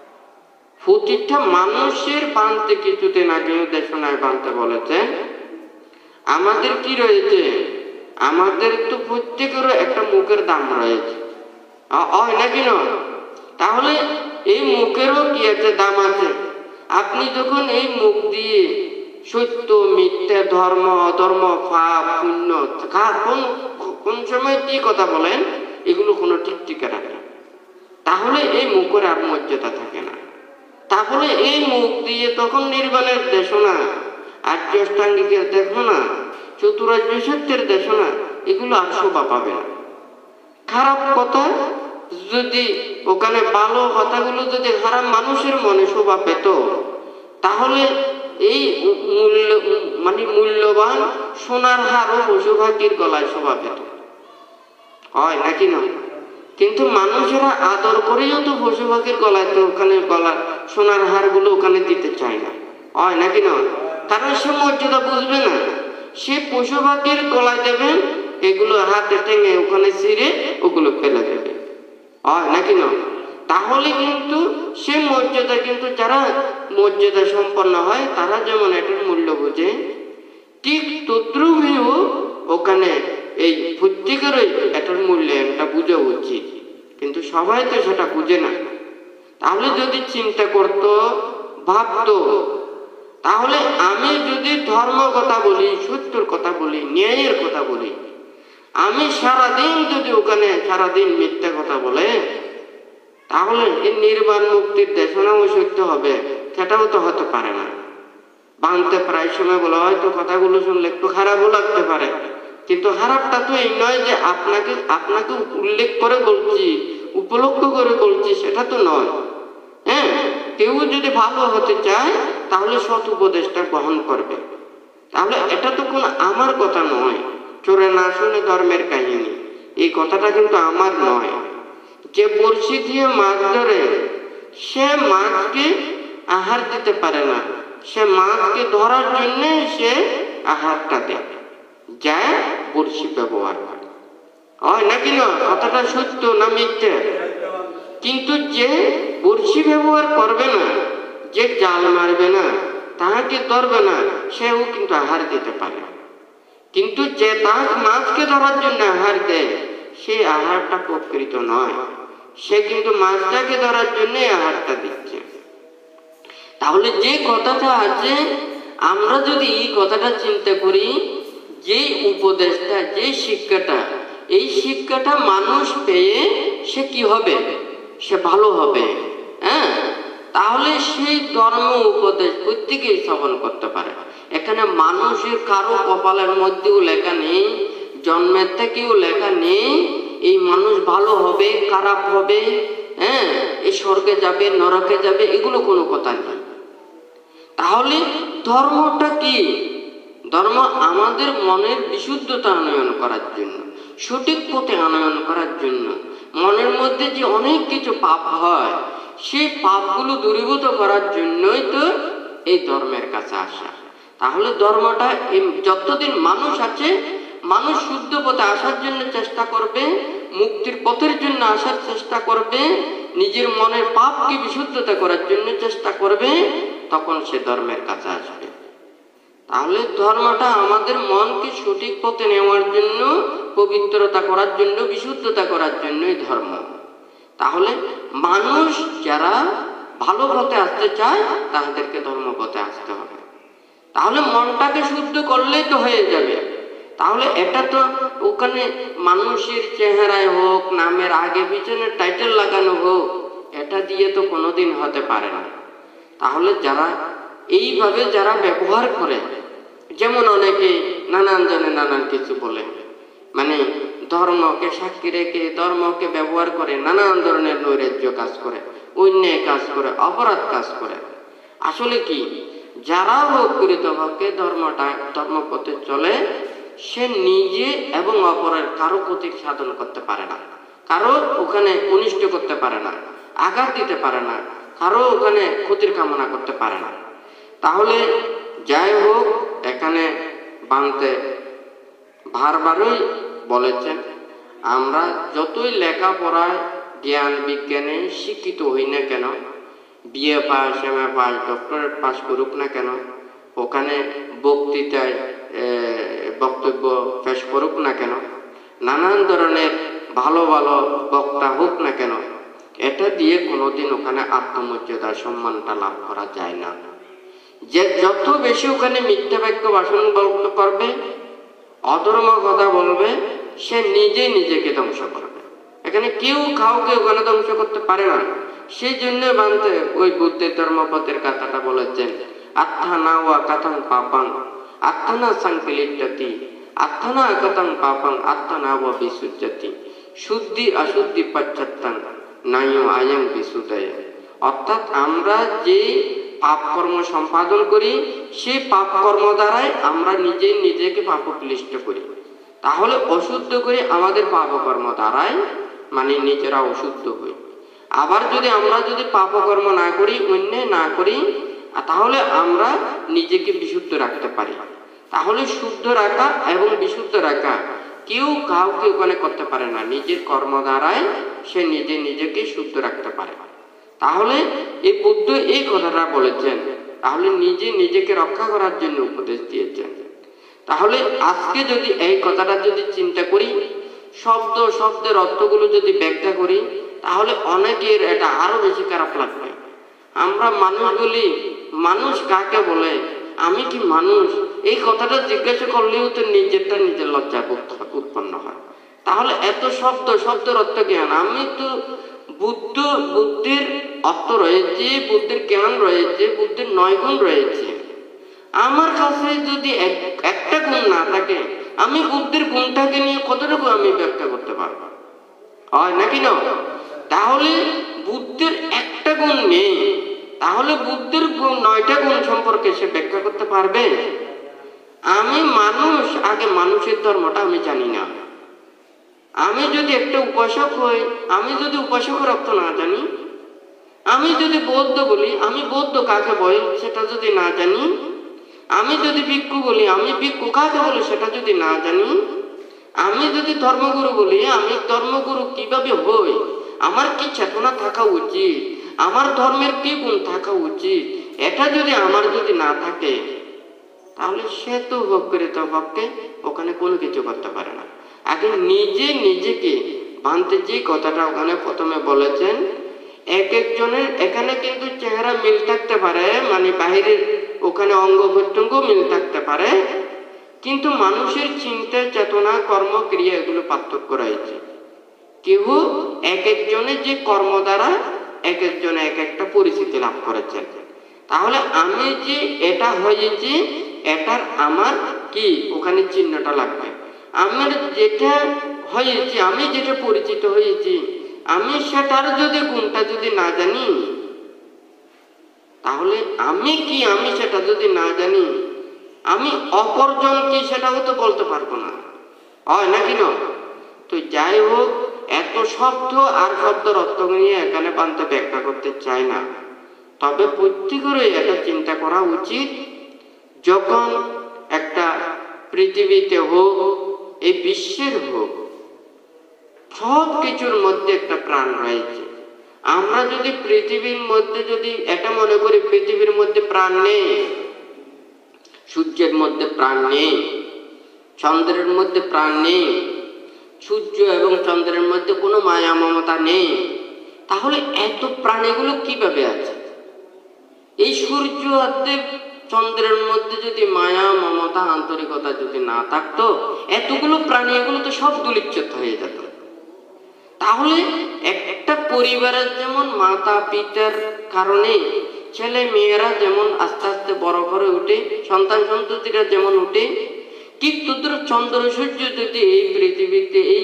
প্রতিটা মানুষের বানতে কিছুদিন আগেও দেশনায় বানতে বলেছে। আমাদের কি রয়েছে, আমাদের তো প্রত্যেকেরও একটা মুখের দাম রয়েছে, হয় নাকি নয়? তাহলে এই মুখেরও কি একটা দাম আছে। আপনি যখন এই মুখ দিয়ে সত্য মিথ্যা, ধর্ম অধর্ম, পাপ পুণ্য, কোন কোন সময় কি কথা বলেন, এগুলো কোনো ঠিক ঠিকানা নেই। তাহলে এই মুখের আর মর্যাদা থাকে না। তাহলে এই মুখ দিয়ে তখন নির্বাণের দেশনা, আর্য অষ্টাঙ্গিকের দেশনা, চতুরার্য সত্যের দেশনা, এগুলো আর শোভা পাবে না। খারাপ কথা যদি ওখানে, ভালো কথাগুলো যদি খারাপ মানুষের মনে শোভা পেত, তাহলে এই মূল্য মানে মূল্যবান সোনার হার ও পশু পাখির গলায় শোভা পেত, হয় নাকি না? কিন্তু মানুষেরা আদর করেও তো পশু পাখির গলায় তো ওখানে গলা সোনার হার গুলো ওখানে দিতে চায় না, হয় নাকি না? কারণ সে মর্যাদা বুঝবে না। সে পশু পাখির গলায় দেবেন, এগুলো হাতে টেঙে ওখানে ছিঁড়ে ওগুলো ফেলে দেবে, হয় নাকি না? তাহলে কিন্তু সে মর্যাদা, কিন্তু যারা মর্যাদা সম্পন্ন হয় তারা যেমন এটার মূল্য বোঝে, ঠিক তদ্রুপেও ওখানে এই প্রত্যেকেরই এটার মূল্য এটা বুঝা উচিত। কিন্তু সবাই তো সেটা বুঝে না। তাহলে যদি চিন্তা করত, ভাবতো, তাহলে আমি যদি ধর্ম কথা বলি, সত্যর কথা বলি, ন্যায়ের কথা বলি, আমি সারাদিন যদি ওখানে সারাদিন মিথ্যা কথা বলে, তাহলে এই নির্বাণ মুক্তির দেশনাও সত্য হবে, সেটাও তো হতে পারে না। বাংতে প্রায় সময় বলা হয়তো কথাগুলো শুনলে একটু খারাপও লাগতে পারে, কিন্তু খারাপটা তো এই নয় যে আপনাকে আপনাকে উল্লেখ করে বলছি, উপলক্ষ করে বলছি, সেটা তো নয়। হ্যাঁ, কেউ যদি ভালো হতে চায় তাহলে সৎ উপদেশটা গ্রহণ করবে। তাহলে এটা তো কোনো আমার কথা নয়, চোরে না শুনে ধর্মের কাহিনী, এই কথাটা কিন্তু আমার নয়। যে বড়শি দিয়ে মাছ ধরে, সে মাছকে আহার দিতে পারে না, সে মাছকে ধরার জন্য সে আহারটা দেয়, যা বড়শি ব্যবহার করে, হয় নাকি না? কথাটা সত্য না মিথ্যে? কিন্তু যে বড়শি ব্যবহার করবে না, যে জাল মারবে না, তাহাকে ধরবে না, সেও কিন্তু আহার দিতে পারে। কিন্তু যে তাহাকে মাছকে ধরার জন্য আহার দেয়, সেই আহারটা প্রকৃত নয়, সে কিন্তু মাছটাকে ধরার জন্য আহারটা দিচ্ছে। তাহলে যে কথাটা আছে, আমরা যদি এই কথাটা চিন্তা করি, যে উপদেশটা, যে শিক্ষাটা, এই শিক্ষাটা মানুষ পেয়ে সে কি হবে? সে ভালো হবে। হ্যাঁ, তাহলে সেই ধর্ম উপদেশ প্রত্যেকেই শ্রবণ করতে পারে। এখানে মানুষের কারো কপালের মধ্যেও লেখা নেই, জন্মের থেকেও লেখা নেই এই মানুষ ভালো হবে, খারাপ হবে, হ্যাঁ, এই স্বর্গে যাবে, নরকে যাবে, এগুলো কোনো কথা নেই। তাহলে ধর্মটা কি? ধর্ম আমাদের মনের বিশুদ্ধতা আনয়ন করার জন্য, সঠিক পথে আনয়ন করার জন্য। মনের মধ্যে যে অনেক কিছু পাপ হয়, সেই পাপগুলো দূরীভূত করার জন্যই তো এই ধর্মের কাছে আসা। তাহলে ধর্মটা যতদিন মানুষ আছে, মানুষ শুদ্ধ পথে আসার জন্য চেষ্টা করবে, মুক্তির পথের জন্য আসার চেষ্টা করবে, নিজের মনের পাপকে বিশুদ্ধতা করার জন্য চেষ্টা করবে, তখন সে ধর্মের কাছে আসবে। তাহলে ধর্মটা আমাদের মনকে সঠিক পথে নেওয়ার জন্য, পবিত্রতা করার জন্য, বিশুদ্ধতা করার জন্যই ধর্ম। তাহলে মানুষ যারা ভালো পথে আসতে চায়, তাদেরকে ধর্ম পথে আসতে হবে। তাহলে মনটাকে শুদ্ধ করলেই তো হয়ে যাবে। তাহলে এটা তো ওখানে মানুষের চেহারায় হোক, নামের আগে পিছনে টাইটেল লাগানো হোক, এটা দিয়ে তো কোনোদিন হতে পারে না। তাহলে যারা এইভাবে যারা ব্যবহার করে, যেমন অনেকে নানান জনে নানান কিছু বলে, মানে ধর্মকে সাক্ষী রেখে ধর্মকে ব্যবহার করে নানান ধরনের নৈরাজ্য কাজ করে, অন্যায় কাজ করে, অপরাধ কাজ করে। আসলে কি, যারা প্রকৃতপক্ষে ধর্মটা ধর্মপথে চলে, সে নিজে এবং অপরের কারো ক্ষতি সাধন করতে পারে না, কারো ওখানে অনিষ্ট করতে পারে না, আঘাত দিতে পারে না, কারো ওখানে ক্ষতির কামনা করতে পারে না। তাহলে যাই হোক, এখানে বানতে বারবারই বলেছেন, আমরা যতই লেখাপড়ায় জ্ঞান বিজ্ঞানে শিক্ষিত হই না কেন, BA pass, M A pass, doctorate pass করুক না কেন, ওখানে বক্তৃতায় বক্তব্য পেশ করুক না কেন, নানান ধরনের ভালো ভালো বক্তা হোক না কেন, এটা দিয়ে কোনোদিন ওখানে আত্মমর্যাদা সম্মানটা লাভ করা যায় না। যে যত বেশি ওখানে মিথ্যা বাক্য ভাষণ করবে, অধর্ম কথা বলবে, সে নিজে নিজেকে ধ্বংস করবে। এখানে কেউ কাউকে ওখানে ধ্বংস করতে পারে না। সেই জন্য বানতে ওই বুদ্ধের ধর্মপথের কথাটা বলেছেন, আত্মানা ওয়া কাতাং পাপাং আত্মানা সংকলিটাতি আত্মানা কাতাং পাপাং আত্মানা ওয়া বিশুদ্ধতি শুদ্ধি অশুদ্ধি পশ্চাত্তাং নাইও আয়াং বিশুদ্ধয়। অর্থাৎ আমরা যে পাপ কর্ম সম্পাদন করি সেই পাপ কর্ম দ্বারাই আমরা নিজে নিজেকে পাপক্লিষ্ট করি। তাহলে অশুদ্ধ করে আমাদের পাপ কর্ম দ্বারাই মানে নিজেরা অশুদ্ধ হই। আবার যদি আমরা যদি পাপ কর্ম না করি, অন্যায় না করি, তাহলে আমরা নিজেকে বিশুদ্ধ রাখতে পারি। তাহলে শুদ্ধ রাখা এবং বিশুদ্ধ রাখা কেউ কাউকে ওখানে করতে পারে না। নিজের কর্ম দ্বারাই সে নিজে নিজেকে শুদ্ধ রাখতে পারে। তাহলে এই বুদ্ধ এই কথাটা বলেছেন, তাহলে নিজে নিজেকে রক্ষা করার জন্য উপদেশ দিয়েছেন। তাহলে আজকে যদি এই কথাটা যদি চিন্তা করি, শব্দ শব্দের অর্থগুলো যদি ব্যাখ্যা করি, তাহলে অনেকের এটা আরো বেশি খারাপ লাগবে। আমরা মানুষগুলি, মানুষ কাকে বলে, আমি কি মানুষ, এই কথাটা জিজ্ঞাসা করলেও তো নিজেরটা নিজের লজ্জা উৎপন্ন হয়। তাহলে এত শব্দ শব্দের অর্থ জ্ঞান, আমি তো বুদ্ধ বুদ্ধির অর্থ রয়েছে, বুদ্ধির জ্ঞান রয়েছে, বুদ্ধির নয় গুণ রয়েছে। আমার কাছে যদি একটা গুণ না থাকে, আমি বুদ্ধির গুণটাকে নিয়ে কতটুকু আমি ব্যাখ্যা করতে পারবো, হয় নাকি না? তাহলে বুদ্ধির একটা গুণ নেই, তাহলে বুদ্ধির গুণ নয়টা গুণ সম্পর্কে সে ব্যাখ্যা করতে পারবে? আমি মানুষ, আগে মানুষের ধর্মটা আমি জানি না। আমি যদি একটা উপাসক হই, আমি যদি উপাসকের অর্থ না জানি, আমি যদি বৌদ্ধ বলি, আমি বৌদ্ধ কাকে বলে সেটা যদি না জানি, আমি যদি ভিক্ষু বলি, আমি ভিক্ষু কাকে বলে সেটা যদি না জানি, আমি যদি ধর্মগুরু বলি, আমি ধর্মগুরু কিভাবে হই, আমার কি চেতনা থাকা উচিত, আমার ধর্মের কি গুণ থাকা উচিত, এটা যদি আমার যদি না থাকে, তাহলে সে তো ভক্ত ভক্তে ওখানে কোনো কিছু করতে পারে না। আগে নিজে নিজেকে বানতে, যে কথাটা ওখানে প্রথমে বলেছেন, এক একজনের এখানে কিন্তু চেহারা মিল থাকতে পারে, মানে বাহিরের ওখানে অঙ্গ প্রত্যঙ্গ মিল থাকতে পারে, কিন্তু মানুষের চিন্তা চেতনা কর্ম ক্রিয়া এগুলো পার্থক্য রয়েছে। কেউ এক একজনের যে কর্ম দ্বারা এক একজনে এক একটা পরিচিতি লাভ করেছেন। তাহলে আমি যে এটা হয়েছি, এটার আমার কি ওখানে চিহ্নটা লাগবে। আমার যেটা হয়েছি, আমি যেটা পরিচিত হয়েছি, আমি সেটার যদি গুণটা যদি না জানি, তাহলে আমি কি, আমি সেটা যদি না জানি, আমি অপরজন কি সেটাও তো বলতে পারবো না, হয় নাকি না? তো যাই হোক, এত শব্দ আর শব্দের অর্থ নিয়ে এখানে পান্তে ব্যাখ্যা করতে চাই না। তবে প্রত্যেকেরই এটা চিন্তা করা উচিত, যখন একটা পৃথিবীতে হোক, এই বিশ্বের হোক, সব কিছুর মধ্যে একটা প্রাণ রয়েছে। আমরা যদি পৃথিবীর মধ্যে যদি এটা মনে করি পৃথিবীর মধ্যে প্রাণ নেই, সূর্যের মধ্যে প্রাণ নেই, চন্দ্রের মধ্যে প্রাণ নেই, সূর্য এবং চন্দ্রের মধ্যে কোনো মায়া মমতা নেই, তাহলে এত প্রাণীগুলো কিভাবে আছে? এই সূর্য অর্ধেক চন্দ্রের মধ্যে যদি মায়া মমতা আন্তরিকতা যদি না থাকতো, এতগুলো প্রাণী এগুলো তো সব দুলিচ্ছেদ হয়ে যেত। তাহলে একটা পরিবারের যেমন মাতা পিতার কারণে ছেলে মেয়েরা যেমন আস্তে আস্তে বড় করে উঠে, সন্তান সন্ততিরা যেমন উঠে, ঠিক তদ্র চন্দ্র সূর্য যদি এই পৃথিবীতে এই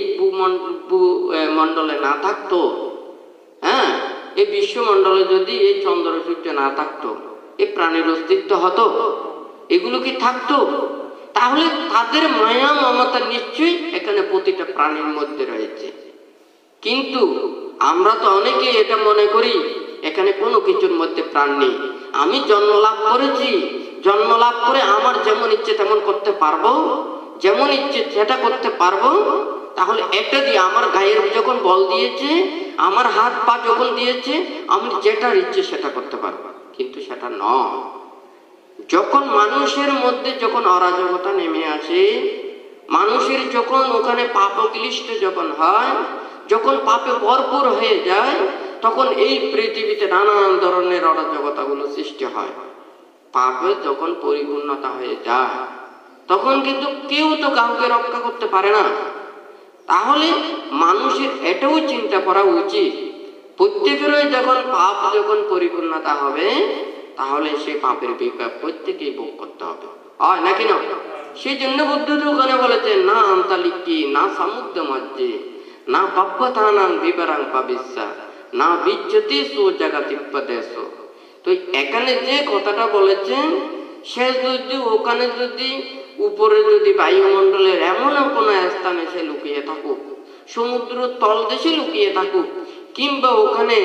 ভূমণ্ডলে না থাকতো, হ্যাঁ, এই বিশ্বমণ্ডলে যদি এই চন্দ্র সূর্য না থাকতো, এই প্রাণীর অস্তিত্ব হতো? এগুলো কি থাকতো? তাহলে তাদের মায়া মমতা নিশ্চয়ই এখানে প্রতিটা প্রাণীর মধ্যে রয়েছে। কিন্তু আমরা তো অনেকে এটা মনে করি এখানে কোনো কিছুর মধ্যে প্রাণ নেই। আমি জন্ম লাভ করেছি, জন্ম লাভ করে আমার যেমন ইচ্ছে তেমন করতে পারবো, যেমন ইচ্ছে সেটা করতে পারবো। তাহলে এটা দিয়ে আমার গায়ের যখন বল দিয়েছে, আমার হাত পা যখন দিয়েছে, আমি যেটার ইচ্ছে সেটা করতে পারবো, কিন্তু সেটা নয়। যখন মানুষের মধ্যে যখন অরাজকতা নেমে আসে, মানুষের যখন ওখানে পাপক্লিষ্ট যখন হয়, যখন পাপে ভরপুর হয়ে যায়, তখন এই পৃথিবীতে নানান ধরনের অরাজকতাগুলো সৃষ্টি হয়। পাপে যখন পরিপূর্ণতা হয়ে যায়, তখন কিন্তু কেউ তো কাউকে রক্ষা করতে পারে না। তাহলে মানুষের এটাও চিন্তা করা উচিত, প্রত্যেকেরই যখন পাপ যখন পরিপূর্ণতা হবে তাহলে সে পাপের বিপাক প্রত্যেকেই ভোগ করতে হবে, হয় নাকি না? সেই জন্য বুদ্ধদেব ওখানে বলেছেন না আন্তালিকি না সমুদ্র মজ্জে না পাপ্পথানাং বিবরাং পাবিস্যা না বিচ্যতি সো জাগাতিপ্পদেশ। তো এখানে যে কথাটা বলেছেন সে যদি ওখানে যদি উপরে যদি বায়ুমণ্ডলের এমন কোনো স্থানে সে লুকিয়ে থাকুক, সমুদ্র তলদেশে লুকিয়ে থাকুক, কিংবা ওখানে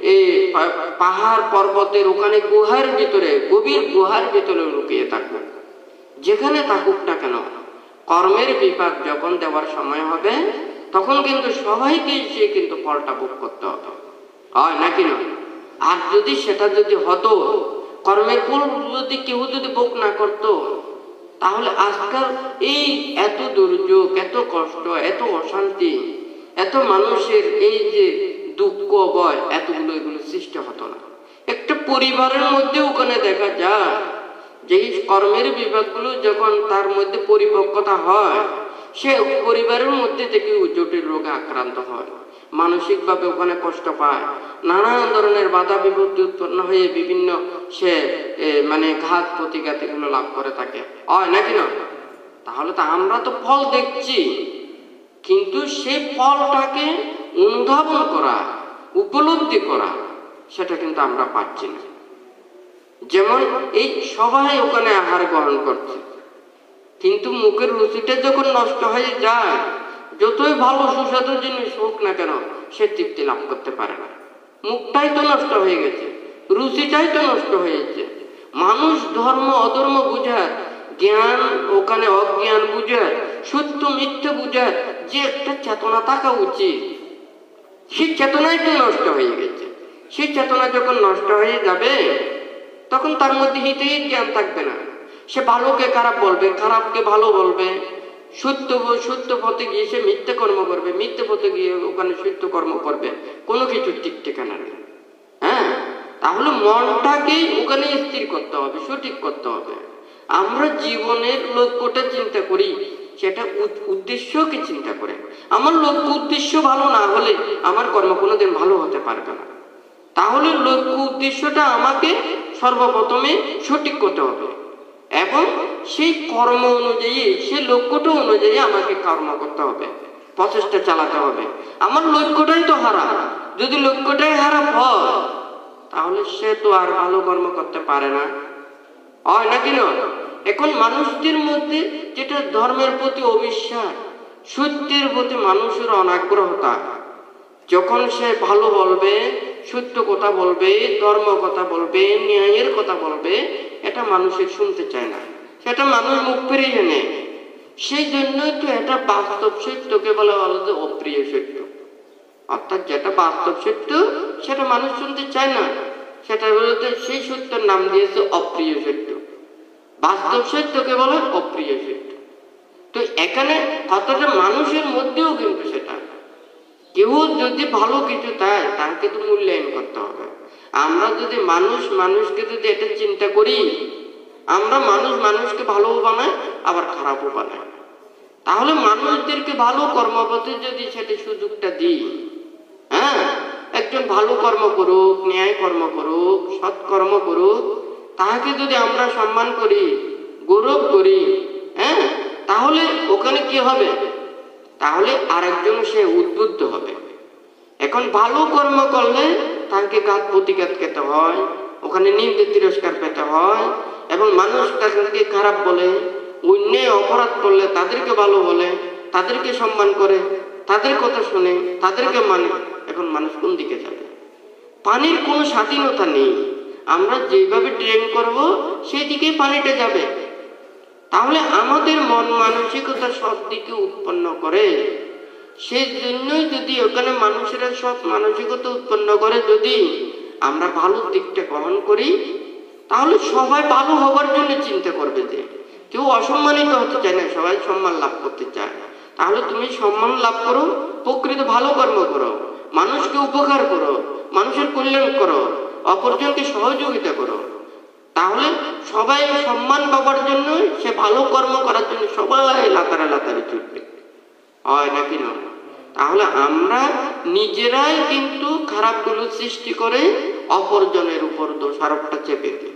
পাহাড় পর্বতের ওখানে গুহার ভিতরে গভীর গুহার ভিতরে লুকিয়ে থাকুক, যেখানে থাকুক না কেন, কর্মের বিপাক যখন দেওয়ার সময় হবে তখন কিন্তু সবাইকে সে কিন্তু ফলটা ভোগ করতে হবে, হয় নাকি না? আর যদি সেটা যদি হতো কর্মের ফল যদি কেউ যদি ভোগ না করত, তাহলে আজকাল এই এত দুর্যোগ, এত কষ্ট, এত অশান্তি, এত মানুষের এই যে দুঃখ ভয়, এতগুলো এগুলো সৃষ্টি হতো না। একটা পরিবারের মধ্যে ওখানে দেখা যায় যে কর্মের বিভাগগুলো যখন তার মধ্যে পরিপক্কতা হয়, সে পরিবারের মধ্যে থেকে জটিল রোগে আক্রান্ত হয়, মানসিকভাবে ওখানে কষ্ট পায়, নানান ধরনের বাধা বিপত্তি উৎপন্ন হয়ে বিভিন্ন সে মানে ঘাত প্রতিঘাত এগুলো লাভ করে থাকে, হয় নাকি না? তাহলে তো আমরা তো ফল দেখছি, কিন্তু সেই ফলটাকে অনুধাবন করা, উপলব্ধি করা, সেটা কিন্তু আমরা পাচ্ছি না। যেমন এই সবাই ওখানে আহার গ্রহণ করছে, কিন্তু মুখের রুচিটা যখন নষ্ট হয়ে যায়, যতই ভালো সুস্বাদু জিনিস হোক না কেন সে তৃপ্তি লাভ করতে পারে না। মুখটাই তো নষ্ট হয়ে গেছে, রুচিটাই তো নষ্ট হয়েছে। মানুষ ধর্ম অধর্ম বুঝার, জ্ঞান ওখানে অজ্ঞান বুঝার, সত্য মিথ্যা বুঝার যে একটা চেতনা থাকা উচিত, সেই চেতনাই তো নষ্ট হয়ে গেছে। সেই চেতনা যখন নষ্ট হয়ে যাবে তখন তার মধ্যে হিতেই জ্ঞান থাকবে না। সে ভালোকে খারাপ বলবে, খারাপকে ভালো বলবে, সত্য সত্য পথে গিয়ে সে মিথ্যে কর্ম করবে, মিথ্যে পথে গিয়ে ওখানে সত্য কর্ম করবে, কোনো কিছু ঠিক ঠিকানা নেই। হ্যাঁ, তাহলে মনটাকেই ওখানে স্থির করতে হবে, সঠিক করতে হবে। আমরা জীবনের লক্ষ্যটা চিন্তা করি, সেটা উদ্দেশ্যকে চিন্তা করে। আমার লক্ষ্য উদ্দেশ্য ভালো না হলে আমার কর্ম কোনোদিন ভালো হতে পারবে না। তাহলে লক্ষ্য উদ্দেশ্যটা আমাকে সর্বপ্রথমে সঠিক করতে হবে এবং সেই কর্ম অনুযায়ী, সেই লক্ষ্যটা অনুযায়ী আমাকে কর্ম করতে হবে, প্রচেষ্টা চালাতে হবে। আমার লক্ষ্যটাই তো হারা, যদি লক্ষ্যটাই খারাপ হয় তাহলে সে তো আর ভালো কর্ম করতে পারে না, হয় নাকি না? এখন মানুষদের মধ্যে যেটা ধর্মের প্রতি অবিশ্বাস, সত্যের প্রতি মানুষের অনাগ্রহতা, যখন সে ভালো বলবে, সত্য কথা বলবে, ধর্ম কথা বলবে, ন্যায়ের কথা বলবে, এটা মানুষের শুনতে চায় না, সেটা মানুষ মুখ ফিরিয়ে নেয়। সেই জন্যই তো এটা বাস্তব সত্যকে বলা হলো যে অপ্রিয় সত্য, অর্থাৎ যেটা বাস্তব সত্য সেটা মানুষ শুনতে চায় না, সেটা বলতে সেই সত্যের নাম দিয়েছে অপ্রিয় সত্য। বাস্তব সত্যকে বলে অপ্রিয় সত্য। তো এখানে কথাটা মানুষের মধ্যেও কিন্তু সেটা, কেউ যদি ভালো কিছু চায় তাকে তো মূল্যায়ন করতে হবে। আমরা যদি মানুষ মানুষকে যদি এটা চিন্তা করি, আমরা মানুষ মানুষকে ভালোও বানাই আবার খারাপও বানাই, তাহলে মানুষদেরকে ভালো কর্মপথে যদি সেটা সুযোগটা দিই, হ্যাঁ, একজন ভালো কর্ম করুক, ন্যায় কর্ম করুক, সৎকর্ম করুক, তাহাকে যদি আমরা সম্মান করি, গৌরব করি, হ্যাঁ, তাহলে ওখানে কি হবে, তাহলে আরেকজন সে উদ্বুদ্ধ হবে। এখন ভালো কর্ম করলে তাকে ঘাত প্রতিঘাত খেতে হয়, ওখানে নিন্দে তিরস্কার পেতে হয়, এবং মানুষ তাদেরকে খারাপ বলে, অন্যায় অপরাধ করলে তাদেরকে ভালো বলে, তাদেরকে সম্মান করে, তাদের কথা শুনে, তাদেরকে মানে। এখন মানুষ কোন দিকে যাবে? পানির কোনো স্বাধীনতা নেই, আমরা যেভাবে ট্রেন করব সেই দিকে পানিটা যাবে। তাহলে আমাদের মন মানসিকতা সব দিকে উৎপন্ন করে, সেই জন্যই যদি ওখানে মানুষেরা সব মানসিকতা উৎপন্ন করে, যদি আমরা ভালো দিকটা গ্রহণ করি, তাহলে সবাই ভালো হবার জন্য চিন্তা করবে। যে কেউ অসম্মানিত হতে চায় না, সবাই সম্মান লাভ করতে চায়। তাহলে তুমি সম্মান লাভ করো, প্রকৃত ভালো কর্ম করো, মানুষকে উপকার করো, মানুষের কল্যাণ করো, অপরজনকে সহযোগিতা করো, তাহলে সবাই সম্মান পাবার জন্য, সে ভালো কর্ম করার জন্য সবাই লাতারে লাতারে ছুটবে, হয় নাকি না? তাহলে আমরা নিজেরাই কিন্তু খারাপগুলো সৃষ্টি করে অপরজনের উপর দোষারোপটা চেপে দিই।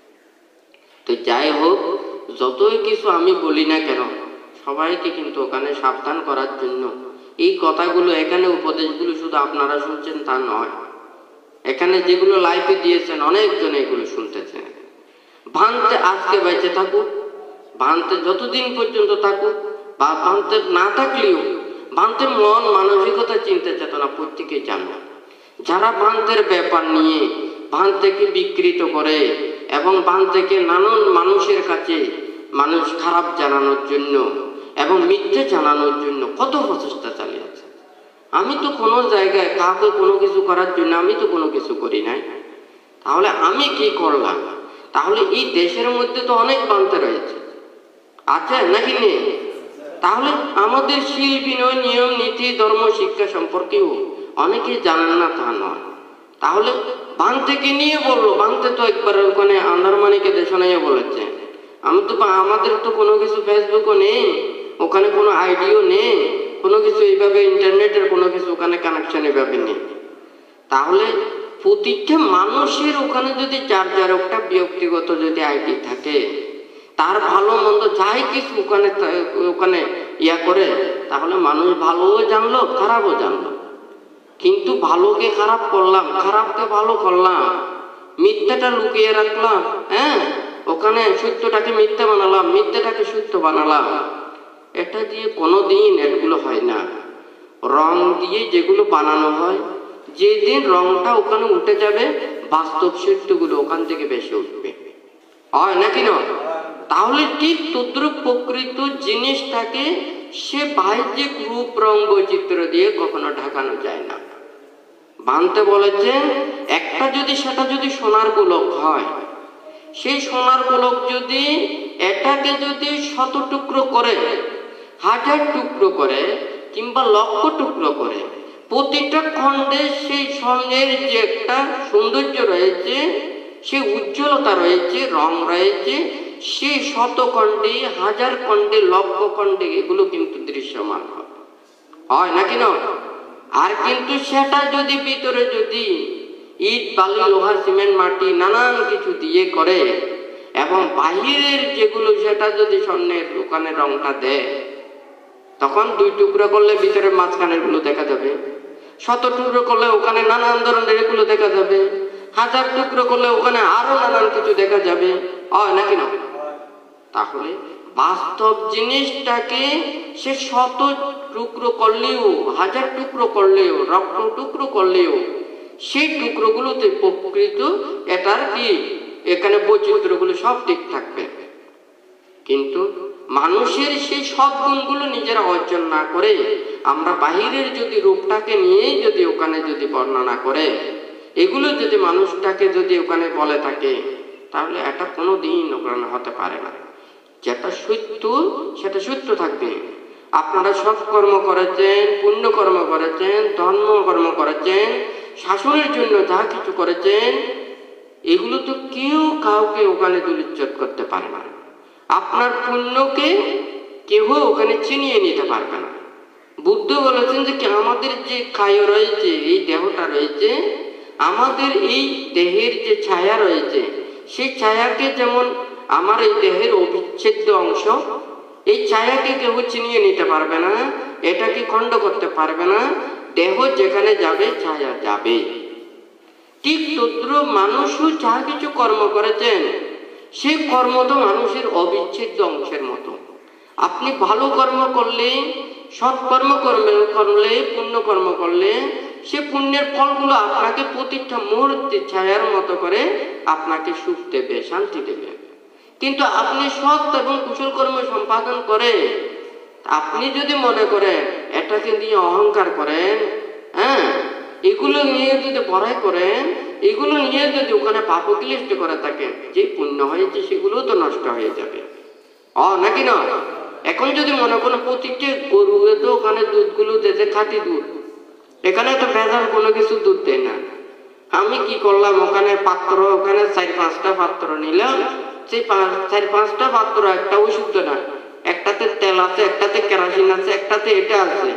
তো যাই হোক, যতই কিছু আমি বলি না কেন, সবাইকে কিন্তু ওখানে সাবধান করার জন্য এই কথাগুলো, এখানে উপদেশগুলো শুধু আপনারা শুনছেন তা নয়, এখানে যেগুলো লাইফে দিয়েছেন অনেকজন এগুলো শুনতেছেন। ভাঙতে আজকে বেঁচে থাকুক, ভাঙতে যতদিন পর্যন্ত থাকুক, বা ভাঙতে না থাকলেও ভাঙতে মন মানসিকতা চিন্তা চেতনা প্রত্যেকে জানবে। যারা ভাঙতের ব্যাপার নিয়ে ভাঙতেকে বিকৃত করে এবং ভাঙতেকে নানান মানুষের কাছে মানুষ খারাপ জানানোর জন্য এবং মিথ্যে জানানোর জন্য কত প্রচেষ্টা চালিয়েছে। আমি তো কোনো জায়গায় কাউকে কোনো কিছু করার জন্য আমি তো কোনো কিছু করি নাই, তাহলে আমি কি করলাম? তাহলে এই দেশের মধ্যে তো অনেক ভাঙতে রয়েছে, আছে নাকি নেই? তাহলে আমাদের শীল বিনয় নিয়ম নীতি ধর্ম শিক্ষা সম্পর্কেও অনেকে জানেন না তা নয়। তাহলে ভাঙতেকে নিয়ে বললো, ভাঙতে তো একবার ওখানে আন্দারমানিকে দেশনাইয়া বলেছে, আমি তো আমাদের তো কোনো কিছু ফেসবুকও নেই, ওখানে কোনো আইডিও নেই, কোনো কিছু এইভাবে ইন্টারনেটের কোনো কিছু ওখানে কানেকশন এভাবে নেই। তাহলে প্রতিটা মানুষের ওখানে যদি যার যার একটা ব্যক্তিগত যদি আইডি থাকে, তার ভালো মন্দ যাই কিছু ওখানে ওখানে ইয়া করে, তাহলে মানুষ ভালোও জানলো খারাপও জানলো। কিন্তু ভালোকে খারাপ করলাম, খারাপকে ভালো করলাম, মিথ্যাটা লুকিয়ে রাখলাম, হ্যাঁ ওখানে সত্যটাকে মিথ্যা বানালাম, মিথ্যাটাকে সত্য বানালাম, এটা দিয়ে কোনোদিন এগুলো হয় না। রং দিয়ে যেগুলো বানানো হয়, যেদিন রংটা ওখানে উঠে যাবে, বাস্তব সত্যগুলো ওখান থেকে বেশি উঠবে, হয় নাকি না? তাহলে ঠিক তদ্রুপ প্রকৃত জিনিসটাকে সে বাহ্যিক রূপ রং বৈচিত্র্য দিয়ে কখনো ঢাকানো যায় না। বানতে বলেছেন একটা যদি সেটা যদি সোনার গোলক হয়, সেই সোনার গোলক যদি এটাকে যদি শত টুকরো করে, হাজার টুকরো করে, কিংবা লক্ষ টুকরো করে, প্রতিটা খণ্ডে সেই স্বর্ণের যে একটা সৌন্দর্য রয়েছে, সে উজ্জ্বলতা রয়েছে, রং রয়েছে, সে শত খণ্ডে, হাজার খণ্ডে, লক্ষ খণ্ডে এগুলো কিন্তু দৃশ্যমান হয় নাকি না? আর কিন্তু সেটা যদি ভিতরে যদি ইট বালি লোহা সিমেন্ট মাটি নানান কিছু দিয়ে করে এবং বাহিরের যেগুলো সেটা যদি স্বর্ণের দোকানে রংটা দেয়, তখন দুই টুকরো করলে ভিতরে মাঝখানের গুলো দেখা যাবে, শত টুকরো করলে ওখানে নানান ধরনের এগুলো দেখা যাবে, হাজার টুকরো করলে ওখানে আরো নানান কিছু দেখা যাবে, হয় নাকি না? তাহলে বাস্তব জিনিসটাকে সে শত টুকরো করলেও, হাজার টুকরো করলেও, রক্ত টুকরো করলেও, সেই টুকরোগুলোতে প্রকৃত এটার কি এখানে বৈচিত্র্যগুলো সব ঠিক থাকবে। কিন্তু মানুষের সেই সব গুণগুলো নিজেরা অর্জন না করে আমরা বাহিরের যদি রূপটাকে নিয়েই যদি ওখানে যদি বর্ণনা করে, এগুলো যদি মানুষটাকে যদি ওখানে বলে থাকে, তাহলে এটা কোনো দিন ওখানে হতে পারে না। যেটা সত্য সেটা সত্য থাকবে। আপনারা সৎকর্ম করেছেন, পুণ্যকর্ম করেছেন, ধর্মকর্ম করেছেন, শাসনের জন্য যা কিছু করেছেন, এগুলো তো কেউ কাউকে ওখানে দুলিচ্ছেদ করতে পারে না। আপনার পুণ্যকে কেউ ওখানে চিনিয়ে নিতে পারবে না। বুদ্ধ বলেছেন যে কি আমাদের যে কায় রয়েছে, এই দেহটা রয়েছে, আমাদের এই দেহের যে ছায়া রয়েছে, সেই ছায়াকে যেমন আমার এই দেহের অবিচ্ছেদ্য অংশ, এই ছায়াকে কেউ চিনিয়ে নিতে পারবে না, এটাকে খণ্ড করতে পারবে না। দেহ যেখানে যাবে ছায়া যাবে। ঠিক তদ্রুপ মানুষও যা কিছু কর্ম করেছেন, সেই কর্ম তো মানুষের অবিচ্ছেদ্য অংশের মতো। আপনি ভালো কর্ম করলে, সৎকর্ম করলে, পুণ্য কর্ম করলে, সে পুণ্যের ফলগুলো আপনাকে প্রতিটা মুহূর্তে ছায়ার মতো করে আপনাকে সুখ দেবে, শান্তি দেবে। কিন্তু আপনি সৎ এবং কুশল কর্ম সম্পাদন করে আপনি যদি মনে করেন, এটাকে নিয়ে অহংকার করেন, হ্যাঁ এগুলো নিয়ে যদি বড়াই করেন, এগুলো নিয়ে যদি ওখানে পাপক্লিষ্ট করে থাকেন, যে পুণ্য হয়েছে সেগুলো তো নষ্ট হয়ে যাবে, অ নাকি না? এখন যদি মনে করেন প্রতিটি গরু তো ওখানে দুধগুলো দিতে খাঁটি দুধ, এখানে তো ভেজাল কোনো কিছু দুধ দেয় না। আমি কি করলাম, ওখানে পাত্র, ওখানে চার পাঁচটা পাত্র নিলাম, সেই চার পাঁচটা পাত্র একটা ওষুধ না, একটাতে তেল আছে, একটাতে কেরাসিন আছে, একটাতে এটা আছে,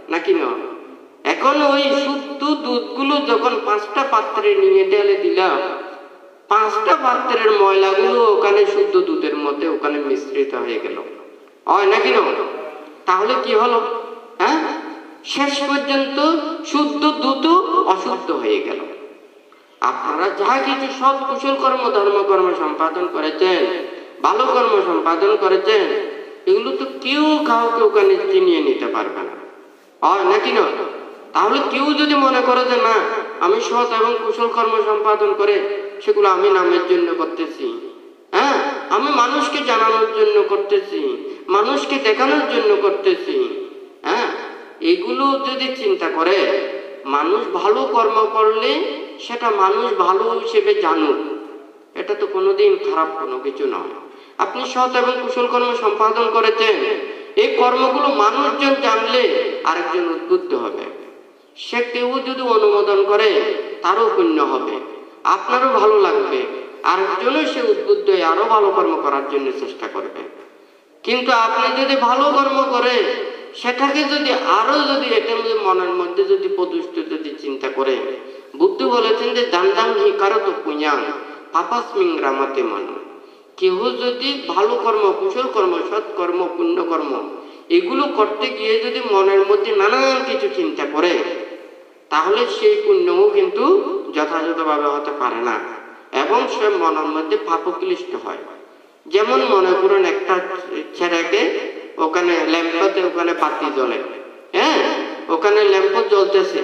নাকি না? এখন ওই শুদ্ধ দুধগুলো যখন পাঁচটা পাত্রে নিয়ে ঢেলে দিলাম, পাঁচটা পাত্রের ময়লাগুলো ওখানে শুদ্ধ দুধের মধ্যে ওখানে মিশ্রিত হয়ে গেল, হয় নাকি না? তাহলে কি হলো? হ্যাঁ, শেষ পর্যন্ত শুদ্ধ দুধ অশুদ্ধ হয়ে গেল। আপনারা যা কিছু সৎ কুশল কর্ম ধর্ম কর্ম সম্পাদন করেছেন, ভালো কর্ম সম্পাদন করেছেন, এগুলো তো কেউ কাউকে ওখানে চিনিয়ে নিতে পারবে না, হয় নাকি না? তাহলে কেউ যদি মনে করে যে না, আমি সৎ এবং কুশল কর্ম সম্পাদন করে সেগুলো আমি নামের জন্য করতেছি, হ্যাঁ, আমি মানুষকে জানানোর জন্য করতেছি, মানুষকে দেখানোর জন্য করতেছি, হ্যাঁ, এগুলো যদি চিন্তা করে, মানুষ ভালো কর্ম করলে সেটা মানুষ ভালো হিসেবে জানুক, এটা তো কোনোদিন খারাপ কোনো কিছু নয়। আপনি সৎ এবং কুশল কর্ম সম্পাদন করেছেন, এই কর্মগুলো মানুষজন জানলে আরেকজন উদ্বুদ্ধ হবে, সে কেউ যদি অনুমোদন করে তারও পুণ্য হবে, আপনারও ভালো লাগবে, আরেকজনও সে উদ্বুদ্ধ হয়ে আরো ভালো কর্ম করার জন্য চেষ্টা করবে। কিন্তু আপনি যদি ভালো কর্ম করে সেটাকে যদি আরো যদি এটা মনের মধ্যে যদি প্রদুষ্ট যদি চিন্তা করে, বুদ্ধ বলেছেন যে দান্দাং হি কারত পুণ্যাং পাপাস্মিং রামাতে মানু, কেউ যদি ভালো কর্ম কুশল কর্ম সৎকর্ম পুণ্য কর্ম এগুলো করতে গিয়ে যদি মনের মধ্যে নানান কিছু চিন্তা করে, তাহলে সেই পুণ্যও কিন্তু যথাযথভাবে হতে পারে না এবং সে মনের মধ্যে পাপক্লিষ্ট হয়। যেমন মনে করুন একটা ছেলেকে ওখানে ল্যাম্পতে ওখানে বাতি জ্বলে, হ্যাঁ, ওখানে ল্যাম্প জ্বলতেছে,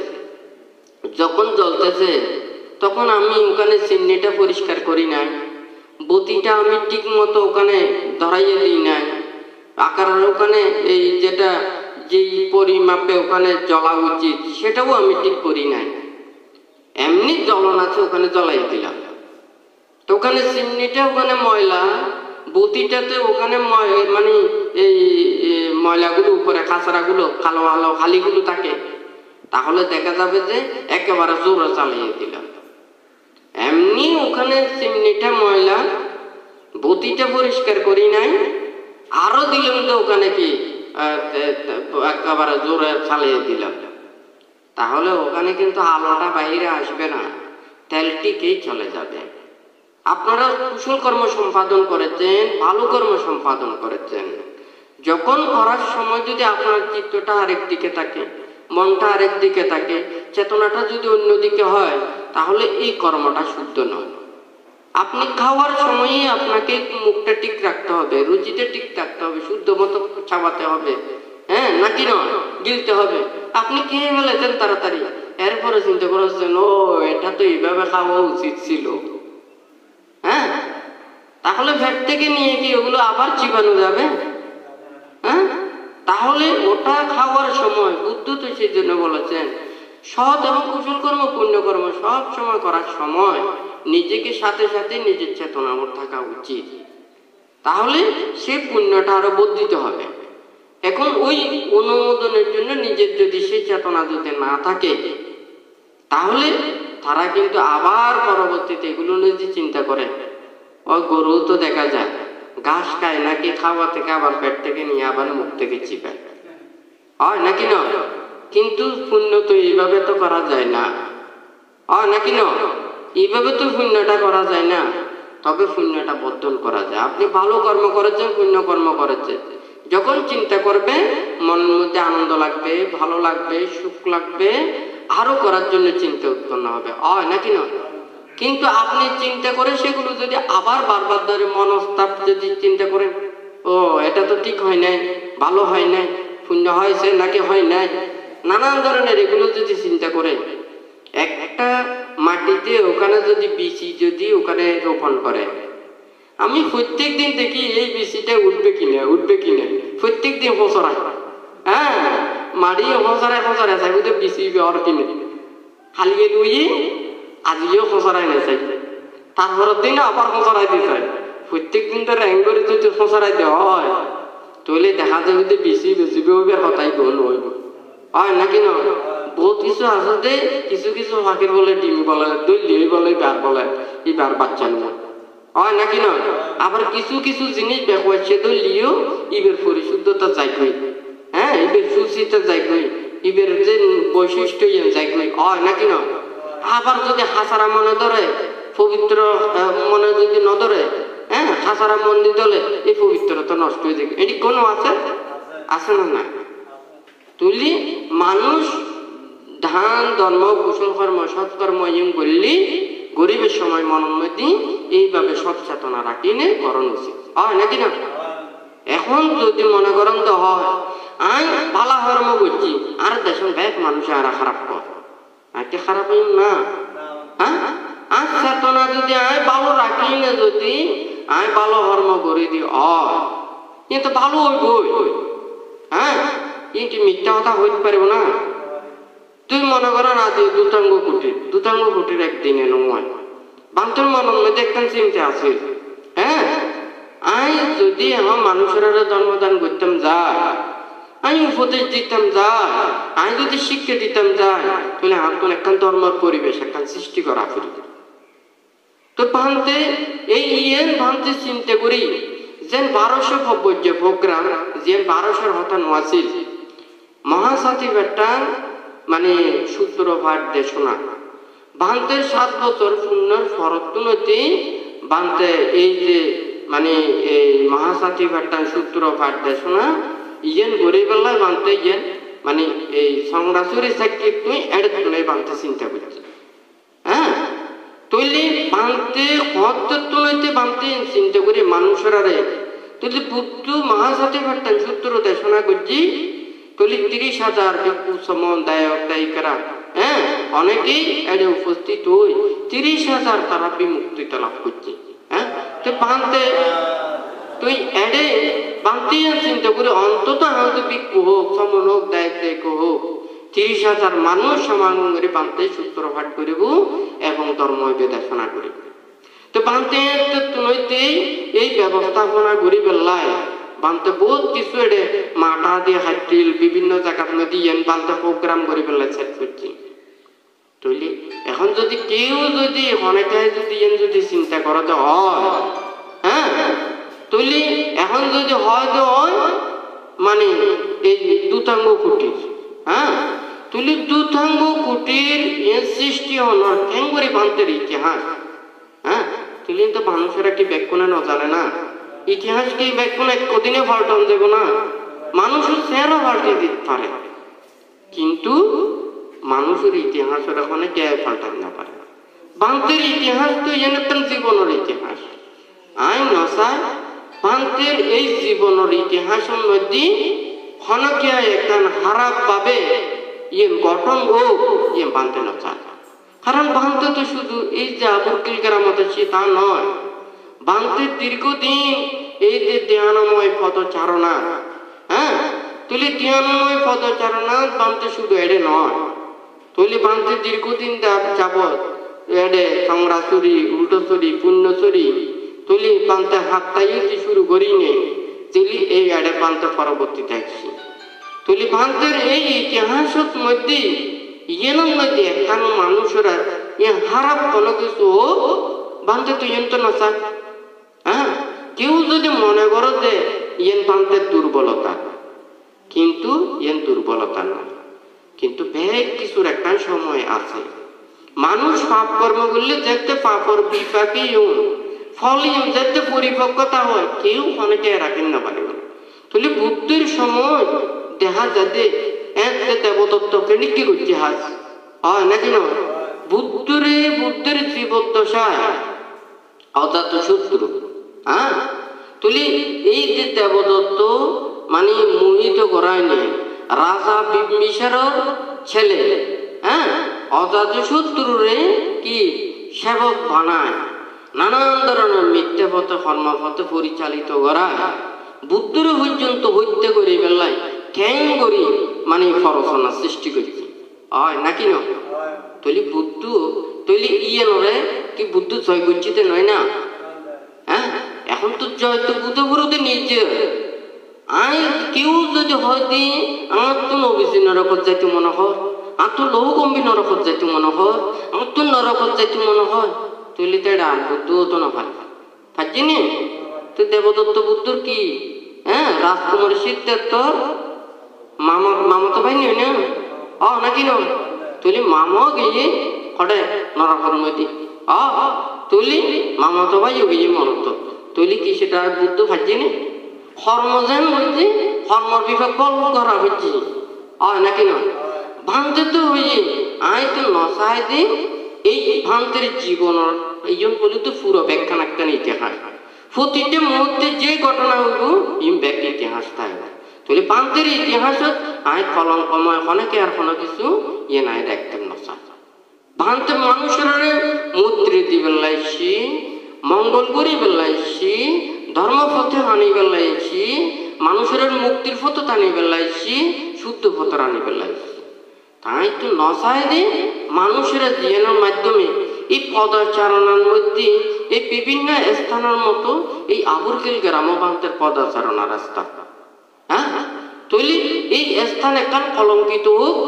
যখন জ্বলতেছে তখন আমি ওখানে চিমনিটা পরিষ্কার করি নাই, বতিটা আমি ঠিক মতো ওখানে ধরাইয়ে দিই নাই, আকার ওখানে এই যেটা যেই পরিমাপে ওখানে জ্বলা উচিত সেটাও আমি ঠিক করি নাই, এমনি জ্বলন আছে ওখানে জ্বলাই দিলাম, তো ওখানে চিমনিটা ওখানে ময়লা, বতিটাতে ওখানে মানে এই ময়লাগুলো উপরে কাঁচড়াগুলো কালো আলো খালিগুলো থাকে, তাহলে দেখা যাবে যে একেবারে জোরে চালিয়ে দিলাম। এমনি ওখানে চিমনিটা ময়লা, বতিটা পরিষ্কার করি নাই, আরো দিলাম তো ওখানে কি একেবারে জোরে চালিয়ে দিলাম, তাহলে ওখানে কিন্তু আলোটা বাইরে আসবে না, তেলটিকেই চলে যাবে। আপনারা কুশল কর্ম সম্পাদন করেছেন, ভালো কর্ম সম্পাদন করেছেন, যখন করার সময় যদি আপনার চিত্তটা আরেক দিকে থাকে, মনটা আরেক দিকে থাকে, চেতনাটা যদি অন্যদিকে হয়, তাহলে এই কর্মটা শুদ্ধ নয়। আপনি খাওয়ার সময়ে আপনাকে মুখটা ঠিক রাখতে হবে, রুচিটা ঠিক রাখতে হবে, শুদ্ধ মতো চাবাতে হবে, হ্যাঁ, নাকি নয় গিলতে হবে। আপনি খেয়ে ফেলেছেন তাড়াতাড়ি, এরপরে চিন্তা করেছেন ও এটা তো এইভাবে খাওয়া উচিত ছিল, হ্যাঁ, তাহলে পেট থেকে নিয়ে কি ওগুলো আবার চিবানো যাবে? হ্যাঁ, তাহলে ওটা খাওয়ার সময় বুদ্ধ তো সেই জন্য বলেছেন সৎ এবং কুশল কর্ম পুণ্যকর্ম সব সময় করার সময় নিজেকে সাথে সাথে নিজের চেতনাবোধ থাকা উচিত, তাহলে সে পুণ্যটা আরো বর্ধিত হবে। এখন ওই অনুমোদনের জন্য নিজের যদি সেই চেতনা যদি না থাকে, তাহলে তারা কিন্তু আবার পরবর্তীতে এগুলো যদি চিন্তা করে, ওই গরু তো দেখা যায় ঘাস খায় নাকি, খাওয়া থেকে আবার পেট থেকে নিয়ে আবার মুখ থেকে চিপায়, হয় নাকি না? কিন্তু পুণ্য তো এইভাবে তো করা যায় না, হয় নাকি না? এইভাবে তো পুণ্যটা করা যায় না, তবে পুণ্যটা বর্ধন করা যায়। আপনি ভালো কর্ম করেছেন, পুণ্য কর্ম করেছেন, যখন চিন্তা করবে মনের মধ্যে আনন্দ লাগবে, ভালো লাগবে, সুখ লাগবে, আরো করার জন্য চিন্তা উৎপন্ন হবে, হয় নাকি না? কিন্তু আপনি চিন্তা করে সেগুলো যদি আবার বারবার ধরে মনস্তাপ যদি চিন্তা করেন, ও এটা তো ঠিক হয় নাই, ভালো হয় নাই, পুণ্য হয়েছে নাকি হয় নাই, নানান ধরনের এগুলো যদি চিন্তা করে, একটা মাটিতে ওখানে যদি বিচি যদি ওখানে রোপণ করে, আমি প্রত্যেক দিন দেখি এই বিচিটা উঠবে কিনা উঠবে কিনা, প্রত্যেক দিন ফসরায়, হ্যাঁ, মাড়ি ফসরায় ফসরায় চাই বুঝতে বিচি ব্যবহার কিনে খালিয়ে লুই আজিও ফসরাই না চাই, তারপরের দিন আবার ফসরাই দিয়ে চাই, প্রত্যেক দিন তো র্যাং করে যদি ফসরাই দেওয়া হয়, তাহলে দেখা যাবে যে বেশি বেশি হতাই গোল হইব, হয় নাকি না? বহুত কিছু আছে যে কিছু কিছু ফাঁকির বলে ডিমি বলে, দলিয়ে বলে, বার বলে, এই বার বাচ্চা না, হয় নাকি না? আবার কিছু কিছু জিনিস ব্যবহার দলিয়েও ইবের পরিশুদ্ধতা যাই কই, হ্যাঁ, ইবের সুচিতা যাই কই, ইবের যে বৈশিষ্ট্য ইয়েন যাই হয় নাকি না আবার যদি হাসারা মনে ধরে পবিত্র মনে যদি ন ধরে হ্যাঁ হাসারা মন্দির ধরে এই পবিত্রতা নষ্ট হয়ে যাবে এটি কোনো আছে আছে না না তুলি মানুষ ধান ধর্ম কুশল কর্ম সৎকর্ম ইং বললি গরিবের সময় মনোন্নতি এইভাবে সচেতনা রাখি নে করণ উচিত হয় নাকি না এখন যদি মনে করেন তো হয় আমি ভালো কর্ম করছি আর দেশের ব্যাগ মানুষ আর খারাপ কর আজকে খারাপ হইম না হ্যাঁ আর চেতনা যদি আমি ভালো রাখি না যদি আমি ভালো কর্ম করে দি হয় কিন্তু ভালো হইব হ্যাঁ কিন্তু মিথ্যা কথা হইতে পারব না তুই মনে করো না তুই দুতাঙ্গ কুটির দুতাঙ্গ কুটির একদিনে নয় বান্তর মনের মধ্যে একটা চিন্তা আছে হ্যাঁ আমি যদি আমার মানুষের জন্মদান করতাম যা আমি উপদেশ দিতাম যা আমি যদি শিক্ষা দিতাম যা তাহলে আমার কোন একটা ধর্মের পরিবেশ একটা সৃষ্টি করা ফিরি তো ভান্তে এই ইয়েন ভান্তে চিন্তা করি যেন বারোশো যে প্রোগ্রাম যে বারোশোর হতান ওয়াসিল মহাসাথী বেটান মানে সূত্র ভাট দেশনা বান্তের সাত বছর পুণ্যর ফরতুনতি বান্তে এই যে মানে এই মহাসাথী বেটান সূত্র ভাট দেশনা ইয়েন গরিবেলায় বান্তে ইয়েন মানে এই সংরাসুরি সাক্ষী তুই এড়ে তুলে বান্তে চিন্তা করছি হ্যাঁ তৈলি বান্তে হত তুলতে বান্তে চিন্তা করি মানুষেরা রে তুই বুদ্ধ মহাসাথী বেটান সূত্র দেশনা করছি তৈলি তিরিশ হাজার ভিক্ষু সমন দায়ক দায়িকারা হ্যাঁ অনেকেই এড়ে উপস্থিত হই তিরিশ হাজার তারা বিমুক্তিতা লাভ করছে হ্যাঁ তো বান্তে তুই এড়ে বান্তে চিন্তা করে অন্তত আমাদের ভিক্ষু হোক সমন হোক দায়ক দায়িক হোক তিরিশ হাজার মানুষ সমান করে বান্তে সূত্রপাঠ করিব এবং ধর্ম বিবেচনা করিব তো বান্তে তুলতে এই ব্যবস্থাপনা করি বেলায় বান্তে বহুত কিছু এড়ে মাটা দিয়ে হাইটিল বিভিন্ন জায়গার নদী এন বান্তে প্রোগ্রাম করে বেলায় সেট করছি তৈলি এখন যদি কেউ যদি অনেকায় যদি এন যদি চিন্তা করতে হয় হ্যাঁ তৈলি এখন যদি হয় তো হয় মানে এই দুতাঙ্গ কুটির হ্যাঁ তুলি দুতাঙ্গ কুটির সৃষ্টি হওয়ার ঠেঙ্গুরি বান্তের ইতিহাস হ্যাঁ তুলি তো মানুষেরা কি ব্যাকুনে না জানে না ইতিহাস কি ব্যাকুনে কদিনে পাল্টান দেব না মানুষের সেরা পাল্টে দিতে পারে কিন্তু মানুষের ইতিহাসের ওখানে কে পাল্টান না পারে বান্তের ইতিহাস তো একটা জীবনের ইতিহাস আই নসায় বান্তের এই জীবনের ইতিহাসের মধ্যে হনকে একখান খারাপ ভাবে ইয়ে গঠন হোক ইয়ে বানতে না চায় কারণ বানতে তো শুধু এই যে আবুকিল কেরামত আছে তা নয় বানতে দীর্ঘদিন এই যে ধ্যানময় পদচারণা হ্যাঁ তুলি ধ্যানময় পদচারণা বানতে শুধু এড়ে নয় তুলি বানতে দীর্ঘদিন যাবৎ এড়ে সংরাসুরি উল্টোসরি পুণ্যসরি তুলি বানতে হাতটাই শুরু করি নেই তুলি এই এড়ে বানতে পরবর্তীতে আসছি তুলি বান্তের এই ইতিহাসের মধ্যে ইয়ের মধ্যে একখান মানুষরা ইয়ে খারাপ কোনো কিছু বান্তে তো ইয়েন তো নচা হ্যাঁ কেউ যদি মনে করো যে ইয়েন বান্তের দুর্বলতা কিন্তু ইয়েন দুর্বলতা নয় কিন্তু বেগ কিছুর একটা সময় আছে মানুষ পাপ কর্ম করলে যেতে পাপর বিপাকে ফল যেতে পরিপক্কতা হয় কেউ অনেকে রাখেন না পারে তুলি বুদ্ধির সময় দেখা যাতে এক দেবদত্ত কেন কি করছে হাস হয় নাকি না বুদ্ধরে বুদ্ধের জীবদ্দশায় অজাত শত্রু হ্যাঁ তুলি এই যে দেবদত্ত মানে মোহিত করায়নি রাজা বিম্বিসারের ছেলে হ্যাঁ অজাত শত্রুরে কি সেবক বানায় নানান ধরনের মিথ্যে পথে কর্মপথে পরিচালিত করা বুদ্ধরে পর্যন্ত হত্যা করে বেলায় ঠ্যাং করি মানে ফরসনা সৃষ্টি করেছি হয় নাকি না তৈলি বুদ্ধ তৈলি ইয়ে নরে কি বুদ্ধ জয় করছিতে নয় না হ্যাঁ এখন তো জয় তো বুদ্ধ গুরুতে নিজে আই কেউ যদি হয়তো আমার তো নবীজি নরকত যাইতে মনে হয় আর তো লৌহ গম্ভীর নরকত যাইতে মনে হয় আমার তো নরকত যাইতে মনে হয় তৈলি তো এটা বুদ্ধ হতো না ভাই ভাবছিনি তো দেবদত্ত বুদ্ধর কি হ্যাঁ রাজকুমার সিদ্ধার্থ মামা মামা তো ভাই নয় না অ নাকি ন তুলি মামো গিয়ে কটে নরকর মধ্যে অ তুলি মামা তো ভাই গিয়ে মনত তুলি কি সেটা বুদ্ধ ভাজিনি কর্মজেন মধ্যে কর্মর বিভাগ বল করা হচ্ছে অ নাকি ন ভাঙতে তো হইয়ে আয় তো নসাই দি এই ভাঙতের জীবনের এই জন্য বলি তো পুরো ব্যাখ্যা একখান ইতিহাস প্রতিটি মুহূর্তে যে ঘটনা হইব ইম ব্যাগ ইতিহাস থাকবে তুলি ভাঙতের ইতিহাস আয় কলঙ্কময় অনেকে আর কোনো কিছু ইয়ে নাই দেখতেন নসা ভাঙতে মানুষের মুদ্রে দিবে লাইছি মঙ্গল করি বেলাইছি ধর্মপথে আনি বেলাইছি মানুষের মুক্তির পথ টানি বেলাইছি শুদ্ধ পথ আনি বেলাইছি তাই তো নসাই দি মানুষের জীবনের মাধ্যমে এই পদাচারণার মধ্যে এই বিভিন্ন স্থানের মতো এই আবুরকিল গ্রাম বান্তের পদাচারণা রাস্তা হ্যাঁ তৈলি এই স্থান একখান কলঙ্কিত হোক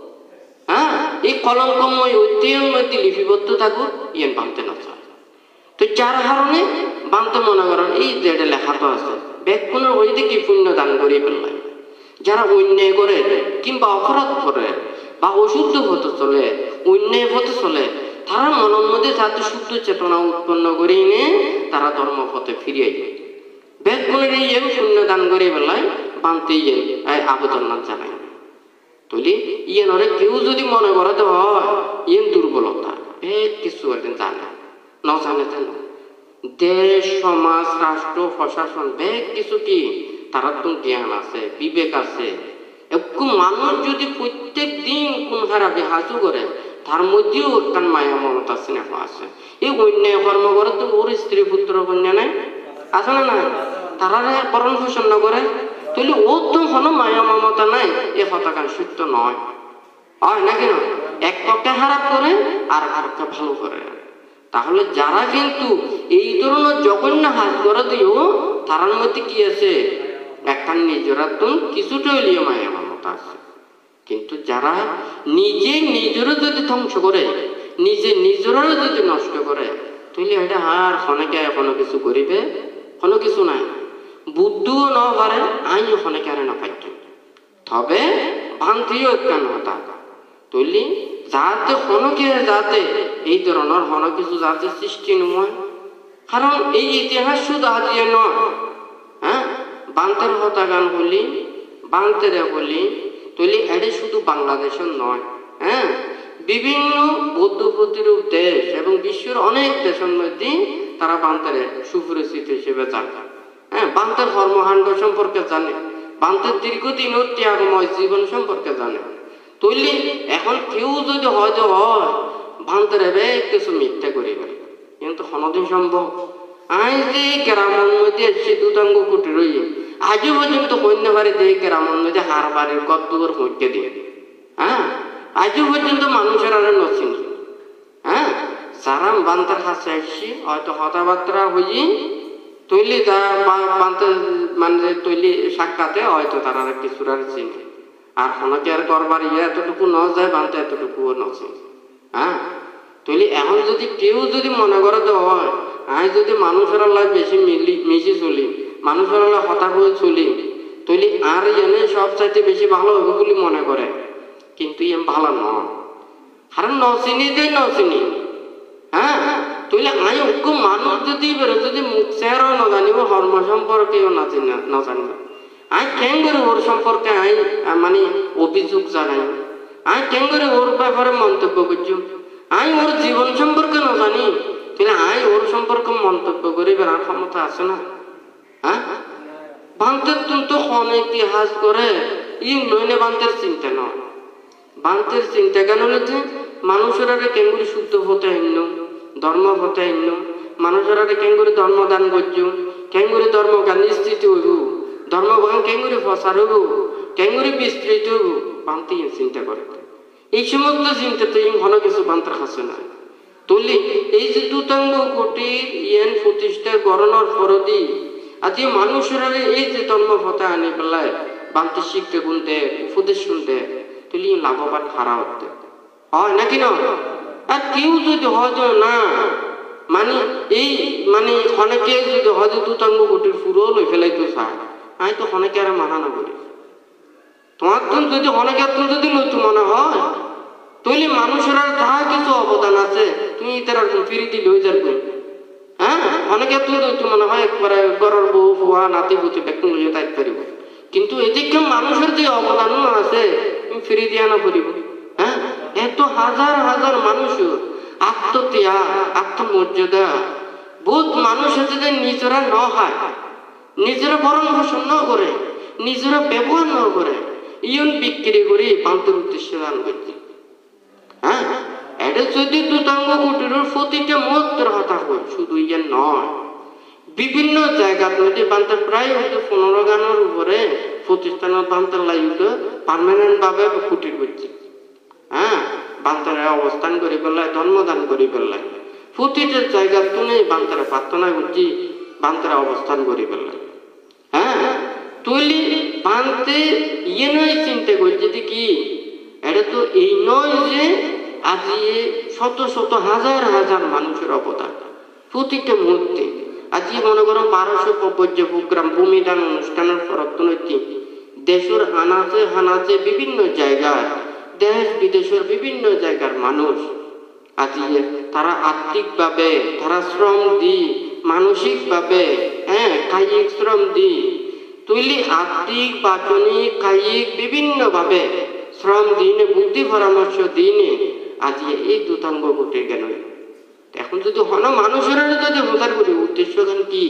হ্যাঁ এই কলঙ্কময় ঐতিহ্যের মধ্যে লিপিবদ্ধ থাকুক ইয়েন বানতে নসা তো যার কারণে বানতে মনে করেন এই যেটা লেখা তো আছে ব্যাকুণের ওই দিকে পুণ্য দান করে ফেললাম যারা অন্যায় করে কিংবা অপরাধ করে বা অশুদ্ধ হতে চলে অন্যায় হতে চলে তারা মনের মধ্যে তাদের শুদ্ধ চেতনা উৎপন্ন করে এনে তারা ধর্মপথে ফিরিয়ে যায় ব্যাকুণের এই পুণ্য দান করে ফেলায় বানতে যায় আবেদন না জানায় তুলি ইয়েনরে কেউ যদি মনে করে তো হয় ইয়েন দুর্বলতা বেশ কিছু একদিন জানে ন জানে যেন দেশ সমাজ রাষ্ট্র প্রশাসন বেশ কিছু কি তারা তো জ্ঞান আছে বিবেক আছে একটু মানুষ যদি প্রত্যেক দিন কোন হারাবে হাজু করে তার মধ্যেও একটা মায়া মমতা স্নেহ আছে এই অন্যায় কর্ম করে তো ওর স্ত্রী পুত্র কন্যা নাই আছে না না তারা বরণ পোষণ না করে তুলি ও তো কোনো মায়া মমতা নাই এ হতাকান সত্য নয় হয় নাকি না এক পক্ষে খারাপ করে আর আরেকটা ভালো করে তাহলে যারা কিন্তু এই ধরনের জঘন্য হাত করে দিও তার মধ্যে কি আছে একটা নিজেরা তো কিছুটা হইলেও মায়া মমতা আছে কিন্তু যারা নিজে নিজেরও যদি ধ্বংস করে নিজে নিজেরও যদি নষ্ট করে তাহলে এটা আর অনেকে কোনো কিছু করিবে কোনো কিছু নাই বুদ্ধও ন পারে আইন ওখানে কেন না পাইত তবে ভান্তিও কেন হতা তুলি যাতে হনকে যাতে এই ধরনের হন কিছু যাতে সৃষ্টি নয় কারণ এই ইতিহাস শুধু হাতিয়ে নয় হ্যাঁ বান্তের হতাগান বলি বান্তের বলি তুলি এটি শুধু বাংলাদেশের নয় হ্যাঁ বিভিন্ন বৌদ্ধ প্রতিরূপ দেশ এবং বিশ্বের অনেক দেশের মধ্যে তারা বান্তের সুপরিচিত হিসেবে জানে হ্যাঁ বান্তের কর্মকাণ্ড সম্পর্কে জানে বান্তের দীর্ঘদিন ত্যাগময় জীবন সম্পর্কে জানে তৈলি এখন কেউ যদি হয়তো হয় বান্তের এবে কিছু মিথ্যা করিবে কিন্তু কোনোদিন সম্ভব আজ যে গ্রামের মধ্যে এসে দুতাঙ্গ কুটি রই আজও পর্যন্ত কন্যাবাড়ি দিয়ে গ্রামের মধ্যে হার বাড়ির কতদূর হইতে দিয়ে হ্যাঁ আজও পর্যন্ত মানুষের আরে নচিন হ্যাঁ যারা বান্তার কাছে আসছি হয়তো কথাবার্তা হই তৈলি বানতে মানে তৈলি সাক্ষাতে হয়তো তারা কিছুর আর চিনে আর কোনোকে আর করবার ইয়ে এতটুকু ন যায় বানতে এতটুকুও নচে হ্যাঁ তৈলি এখন যদি কেউ যদি মনে করে তো হয় আমি যদি মানুষের লাই বেশি মিলি মিশি চলি মানুষের লাই হঠাৎ হয়ে চলি তৈলি আর এনে সব চাইতে বেশি ভালো হবে বলে মনে করে কিন্তু এম ভালো নয় কারণ নচিনি দেয় নচিনি হ্যাঁ তৈলে আই ওকে মানুষ যদি বেরো যদি মুখ চেহারাও না জানিব ধর্ম সম্পর্কেও না জানিব আই কেন করে ওর সম্পর্কে আই মানে অভিযোগ জানাই আই কেন করে ওর ব্যাপারে মন্তব্য করছি আই ওর জীবন সম্পর্কে না জানি তাহলে আই ওর সম্পর্কে মন্তব্য করে বেড়ার ক্ষমতা আছে না হ্যাঁ বান্তের তো অনেক ইতিহাস করে ই নইলে বান্তের চিন্তা নয় বান্তের চিন্তা কেন হলেছে মানুষের আগে কেন করে শুদ্ধ হতে হইল ধর্ম হতে হইল মানুষের আগে কেন করে ধর্মদান করছ কেন করে ধর্মজ্ঞান নিশ্চিত হইব ধর্মজ্ঞান কেন করে প্রসার হইব কেন করে বিস্তৃত হইব বান্তি চিন্তা করে এই সমস্ত চিন্তা তো ঘন কিছু বান্তার কাছে না তুলি এই যে দুতাঙ্গ কোটির ইয়েন প্রতিষ্ঠা গণনার ফরদি আজকে মানুষের আগে এই যে ধর্ম হতে আনি পেলায় বান্তি শিখতে গুনতে উপদেশ শুনতে তুলি লাভবান হারা হতে হয় নাকি না আর কেউ যদি হয়তো না মানে এই মানে অনেকে যদি হয়তো দুতাঙ্গ কোটির পুরো লই ফেলাইতে চায় আমি তো অনেকে আর মানা না করি তোমার তো যদি অনেকের তো যদি লইতে মনে হয় তাহলে মানুষের আর যা কিছু অবদান আছে তুমি তার ফিরি দিলে হয়ে যাবে। হ্যাঁ, অনেকের তো লইতে মনে হয় একবারে ঘরের বউ ফুয়া নাতি পুতি ব্যাগ লইয়ে থাকতে পারিব, কিন্তু এদিকে মানুষের যে অবদান আছে তুমি ফিরি দিয়া না করিব। হ্যাঁ, এত হাজার হাজার মানুষ আত্মত্যাগ আত্মমর্যাদা বহুত মানুষ আছে যে নিজেরা ন হয়, নিজেরা ভরণ পোষণ ন করে, নিজেরা ব্যবহার ন করে, ইয়ন বিক্রি করে পান্তের উদ্দেশ্যে দান করছে। হ্যাঁ, এটা যদি দুতাঙ্গ কুটির প্রতিটা মন্ত্র হতা হয়, শুধু ইয়ে নয়, বিভিন্ন জায়গার মধ্যে বান্তার প্রায় হয়তো পনেরো গানের উপরে প্রতিষ্ঠানের বান্তার লাইতে পার্মানেন্ট ভাবে কুটির করছে। হ্যাঁ, বান্তারে অবস্থান করে ফেলায়, ধর্মদান করে ফেলায়, প্রতিটা জায়গার তুলে বান্তারা প্রার্থনা করছি, বান্তারা অবস্থান করে ফেলায়। হ্যাঁ, তুলি বানতে ইয়ে নয় চিন্তা করছে যে কি এটা তো এই নয় যে আজ শত শত হাজার হাজার মানুষের অবদান প্রতিটা মুহূর্তে। আজকে মনে করো বারোশো যে প্রোগ্রাম ভূমিদান অনুষ্ঠানের পরত্নৈতি দেশের আনাচে হানাচে বিভিন্ন জায়গায়, দেশ বিদেশের বিভিন্ন জায়গার মানুষ আজকে তারা আর্থিকভাবে তারা শ্রম দিই, মানসিকভাবে হ্যাঁ কায়িক শ্রম দিই, তুলি আর্থিক বাচনিক কায়িক বিভিন্ন ভাবে শ্রম দিনে বুদ্ধি পরামর্শ দিনে আজকে এই দুতাঙ্গ ঘটে গেল। এখন যদি হন মানুষের যদি বোঝার করি উদ্দেশ্য কেন কি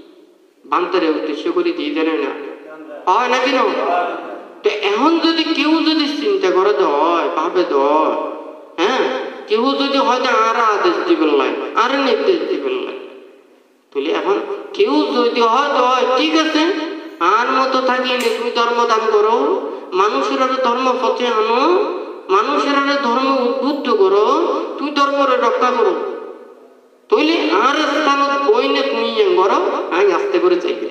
বান্তরে উদ্দেশ্য করে দিয়ে দেয় না হয় না কেন? তো এখন যদি কেউ যদি চিন্তা করে দয় ভাবে দয়, হ্যাঁ কেউ যদি হয়তো আর আদেশ দিবেন লাই আর নির্দেশ দিবেন লাই, তাহলে এখন কেউ যদি হয় দয় ঠিক আছে আর মতো থাকি তুমি ধর্মদান করো, মানুষের ধর্ম পথে আনো, মানুষের ধর্ম উদ্বুদ্ধ করো, তুই ধর্মরে রক্ষা করো, তাইলে আর স্থানত বই না তুমি করো আমি আস্তে করে চাইবে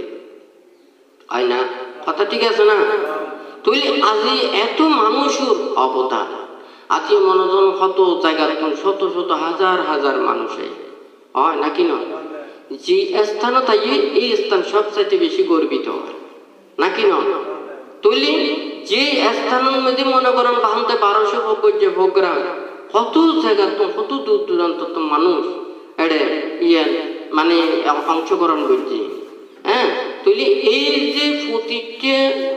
হয় না কথা ঠিক আছে না? তাইলে আজি এত মানুষের অবদান, আজকে মনোজন কত জায়গার শত শত হাজার হাজার মানুষে হয় নাকি নয়, যে স্থান তাই এই স্থান সবচাইতে বেশি গর্বিত হয় নাকি নয়? তাইলে যে স্থানের মধ্যে মনে করেন বাহান্তে বারোশো যে প্রোগ্রাম কত জায়গার তো কত দূর দূরান্ত তো মানুষ এড়ে ইয়ে মানে অংশগ্রহণ করছে। হ্যাঁ, তাইলে এই যে প্রতিটা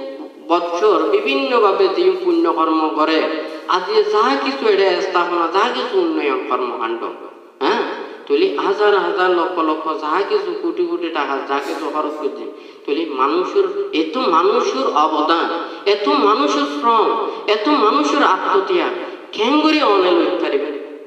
বছর বিভিন্নভাবে যে পুণ্যকর্ম করে আজকে যা কিছু এড়ে স্থাপনা যা কিছু উন্নয়ন কর্মকাণ্ড, হ্যাঁ তাহলে হাজার হাজার লক্ষ লক্ষ যা কিছু কোটি কোটি টাকা যা কিছু খরচ করছে, তাহলে মানুষের এত মানুষের অবদান, এত মানুষের শ্রম, এত মানুষের আত্মত্যাগ কেন করে অনেক লইতে পারিবে?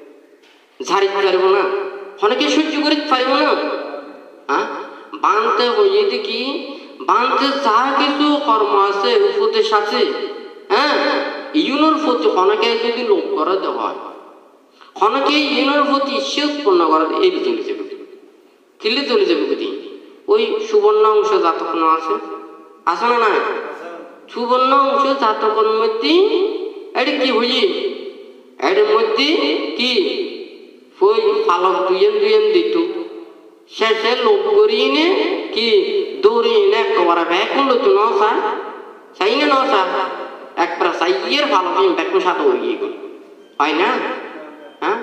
ঝাড়িতে পারব না, অনেকে সহ্য করতে পারব না। হ্যাঁ, বানতে হয়ে দেখি বানতে যা কিছু কর্ম আছে উপদেশ আছে, হ্যাঁ ইউনোর প্রতি অনেকে যদি লোক করে দেওয়া হয়, অনেকে ইউনোর প্রতি ইচ্ছে উৎপন্ন করে এই চলে যাবে, কিলে চলে যাবে বুঝি। ওই সুবর্ণ অংশ জাতকন আছে আছে না না, সুবর্ণ অংশ জাতকন মধ্যে এটা কি হই এর মধ্যে কি ওই পালক দুইয়েন দুইয়েন দিত, শেষে লোক করিয়ে নে কি দৌড়িয়ে নে একবার ব্যাগ লইতো ন স্যার চাই না ন স্যার একবার চাইয়ের ভালো ব্যাগ সাথে হয়ে গিয়ে গেল হয় না? হ্যাঁ,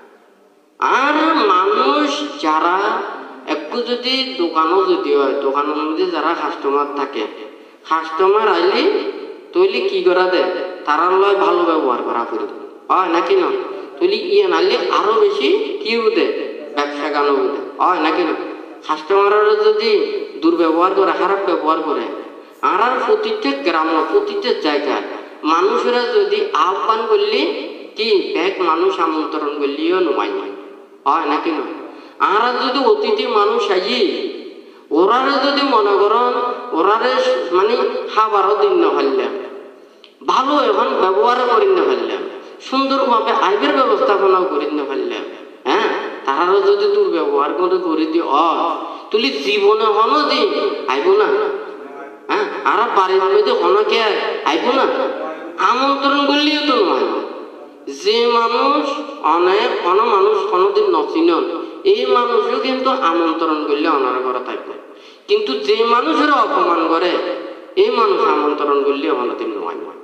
আর মানুষ যারা একটু যদি দোকানও যদি হয় দোকানের মধ্যে যারা কাস্টমার থাকে, কাস্টমার আইলে তৈলি কি করা দেয় তারা লয় ভালো ব্যবহার করা করে হয় নাকি না? তৈলি ইয়ে নাইলে আরো বেশি কিউ দেয় ব্যবসা গানো দেয় হয় নাকি না? কাস্টমাররা যদি দুর্ব্যবহার করে খারাপ ব্যবহার করে আর আর প্রতিটা গ্রাম প্রতিটা জায়গায় মানুষেরা যদি আহ্বান করলে কি এক মানুষ আমন্ত্রণ করলেও নয় হয় নাকি না? আর যদি অতিথি মানুষ আই ওরারে যদি মনে করেন ওরারে মানে খাবারও দিন না পারলাম, ভালো এখন ব্যবহার করি না পারলাম, সুন্দরভাবে আইবের ব্যবস্থাপনাও করি না পারলাম, হ্যাঁ তারারও যদি দুর্ব্যবহার করে করে দি তুলি জীবনে হনো দিন আইব না। হ্যাঁ, আর বাড়ির মধ্যে হনকে আইব না, আমন্ত্রণ করলেও তো নয়। যে মানুষ অনেক অন মানুষ কোনোদিন নচিনন এই মানুষও কিন্তু আমন্ত্রণ করলে অনার ঘরে থাকবে, কিন্তু যে মানুষের অপমান করে এই মানুষ আমন্ত্রণ করলে অনদিন নয়।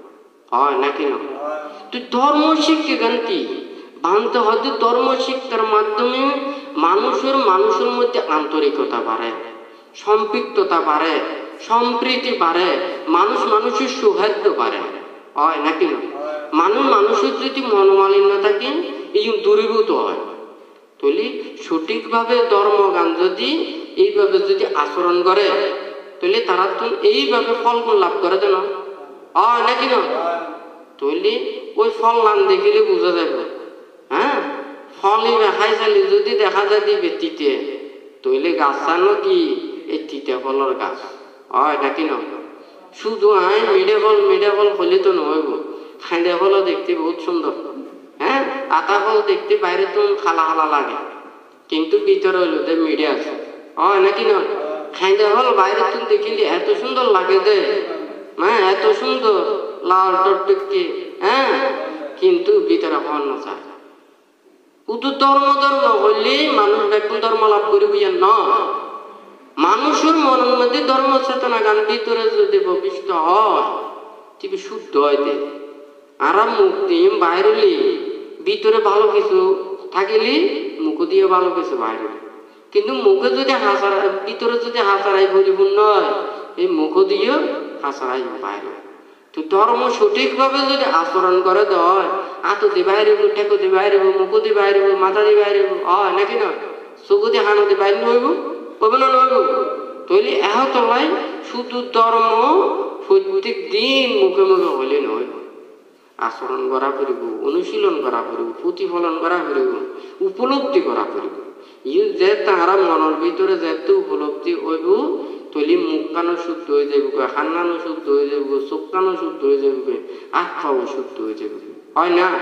হয় নাকি না? তো ধর্ম শিক্ষা গান কি বানতে হয়তো ধর্ম শিক্ষার মাধ্যমে মানুষের মানুষের মধ্যে আন্তরিকতা বাড়ে, সম্পৃক্ততা বাড়ে, সম্প্রীতি বাড়ে, মানুষ মানুষের সৌহার্দ্য বাড়ে, হয় নাকি না? মানুষ মানুষের যদি মনোমালিন্য থাকে এই দূরীভূত হয়। তাহলে সঠিকভাবে ধর্মগান যদি এইভাবে যদি আচরণ করে তাহলে তারা তো এইভাবে ফলগুণ লাভ করে দেন, হয় নাকি না? তাহলে ওই ফল লান দেখিলে বোঝা যাবে। হ্যাঁ, ফলই খাই চালি যদি দেখা যায় দিবে তিতে, তাহলে গাছ জানো কি এই তিতে ফলের গাছ, হয় নাকি না? শুধু আই মিডে ফল মিডে ফল হলে তো নহব, খাইডে ফলও দেখতে বহুত সুন্দর। হ্যাঁ, আতা ফল দেখতে বাইরে তো খালা খালা লাগে কিন্তু ভিতরে হইলো যে মিডে আছে, হয় নাকি না? খাইডে ফল বাইরে তো দেখিলে এত সুন্দর লাগে যে, হ্যাঁ এত সুন্দর লাল টকটকে, হ্যাঁ কিন্তু ভিতরে হওয়ার না চায়। শুধু ধর্ম ধর্ম হইলে মানুষ ব্যাকুল ধর্ম লাভ করিব ন, মানুষের মনের মধ্যে ধর্ম চেতনা গান ভিতরে যদি ভবিষ্য হয় ঠিক শুদ্ধ হইতে আর মুখ দিয়ে বাইরলি ভিতরে ভালো কিছু থাকিলে মুখ দিয়ে ভালো কিছু বাইরে, কিন্তু মুখে যদি হাসার ভিতরে যদি হাসারাই পরিপূর্ণ হয় এই মুখ দিয়ে হাসারাই বাইরে। তো ধর্ম সঠিকভাবে যদি আচরণ করে দেয় আতো দি বাইরে ঠেকো দি বাইরে মুখ দি বাইরে মাথা দি বাইরে, হয় নাকি না? চকু দিয়ে হানো দি বাইরে নইব, কবে না নইব? তাহলে এহত হয় শুধু ধর্ম প্রত্যেক দিন মুখে মুখে হইলে নইব, আচরণ করা পড়ব, অনুশীলন করা পড়ব, প্রতিফলন করা পড়ব, উপলব্ধি করা পড়ব। ইউ যে তাহারা মনের ভিতরে যেতে উপলব্ধি হইব তৈলি মুখ কানো শুদ্ধ হয়ে যাবে, হান্নানো শুদ্ধ হয়ে যাবে, চোখ কানো শুদ্ধ হয়ে যাবে, আত্মাও শুদ্ধ হয়ে যাবে, হয় না?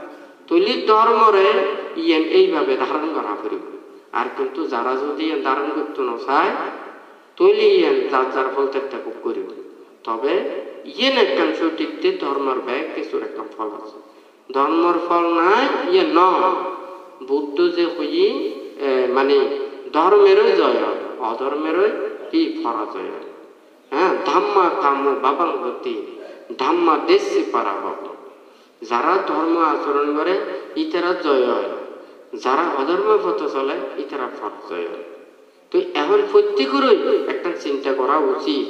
তৈলি ধর্মরে ইয়েন এইভাবে ধারণ করা পড়ব। আর কিন্তু যারা যদি ধারণ করতে না চায় তৈলি ইয়েন যার যার ফল ত্যাগ করিব। তবে ইয়েন একটা সঠিকতে ধর্মের ব্যাগ কিছুর একটা ফল আছে, ধর্মের ফল নাই ইয়ে ন বুদ্ধ যে হই মানে ধর্মেরও জয় হয়, অধর্মেরও কি পরাজয় হয়। হ্যাঁ, ধাম্মা কাম বাবাং হতি ধাম্মা দেশে পারা হব। যারা ধর্ম আচরণ করে ইতারা জয় হয়, যারা অধর্ম পথে চলে ইতারা পরাজয় হয়। তো এখন প্রত্যেকেরই একটা চিন্তা করা উচিত।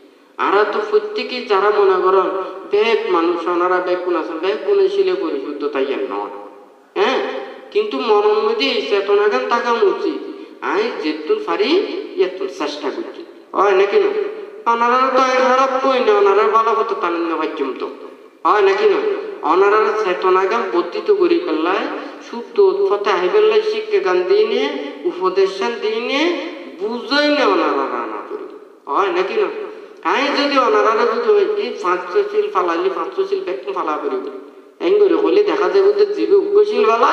আর তো প্রত্যেকে যারা মনে করেন ব্যাগ মানুষ ওনারা ব্যাগ কোন আছেন ব্যাগ কোন ছিল পরিশুদ্ধ তাই নয়, হ্যাঁ কিন্তু মনের মধ্যে এই চেতনা গান তাকানো উচিত। আমি যেতুন পারি এতুন চেষ্টা করছি, হয় নাকি না? ওনারা তো খারাপ কই না, ওনারা ভালো হতো তানন্দ ভাজ্যম তো, হয় নাকি না? ওনারা চেতনা গান বর্ধিত করি পেলায় শুদ্ধ উৎপথে আই পেলায় শিক্ষা গান দিয়ে উপদেশ দিয়ে বুঝাই না ওনারা রান্না করি, হয় নাকি না? আমি যদি ওনারা যদি এই পাঁচশো শিল ফালাইলি পাঁচশো শিল ব্যাগ ফালা করিব এং করে হলে দেখা যাবে যে জীবে উগ্রশীল ফালা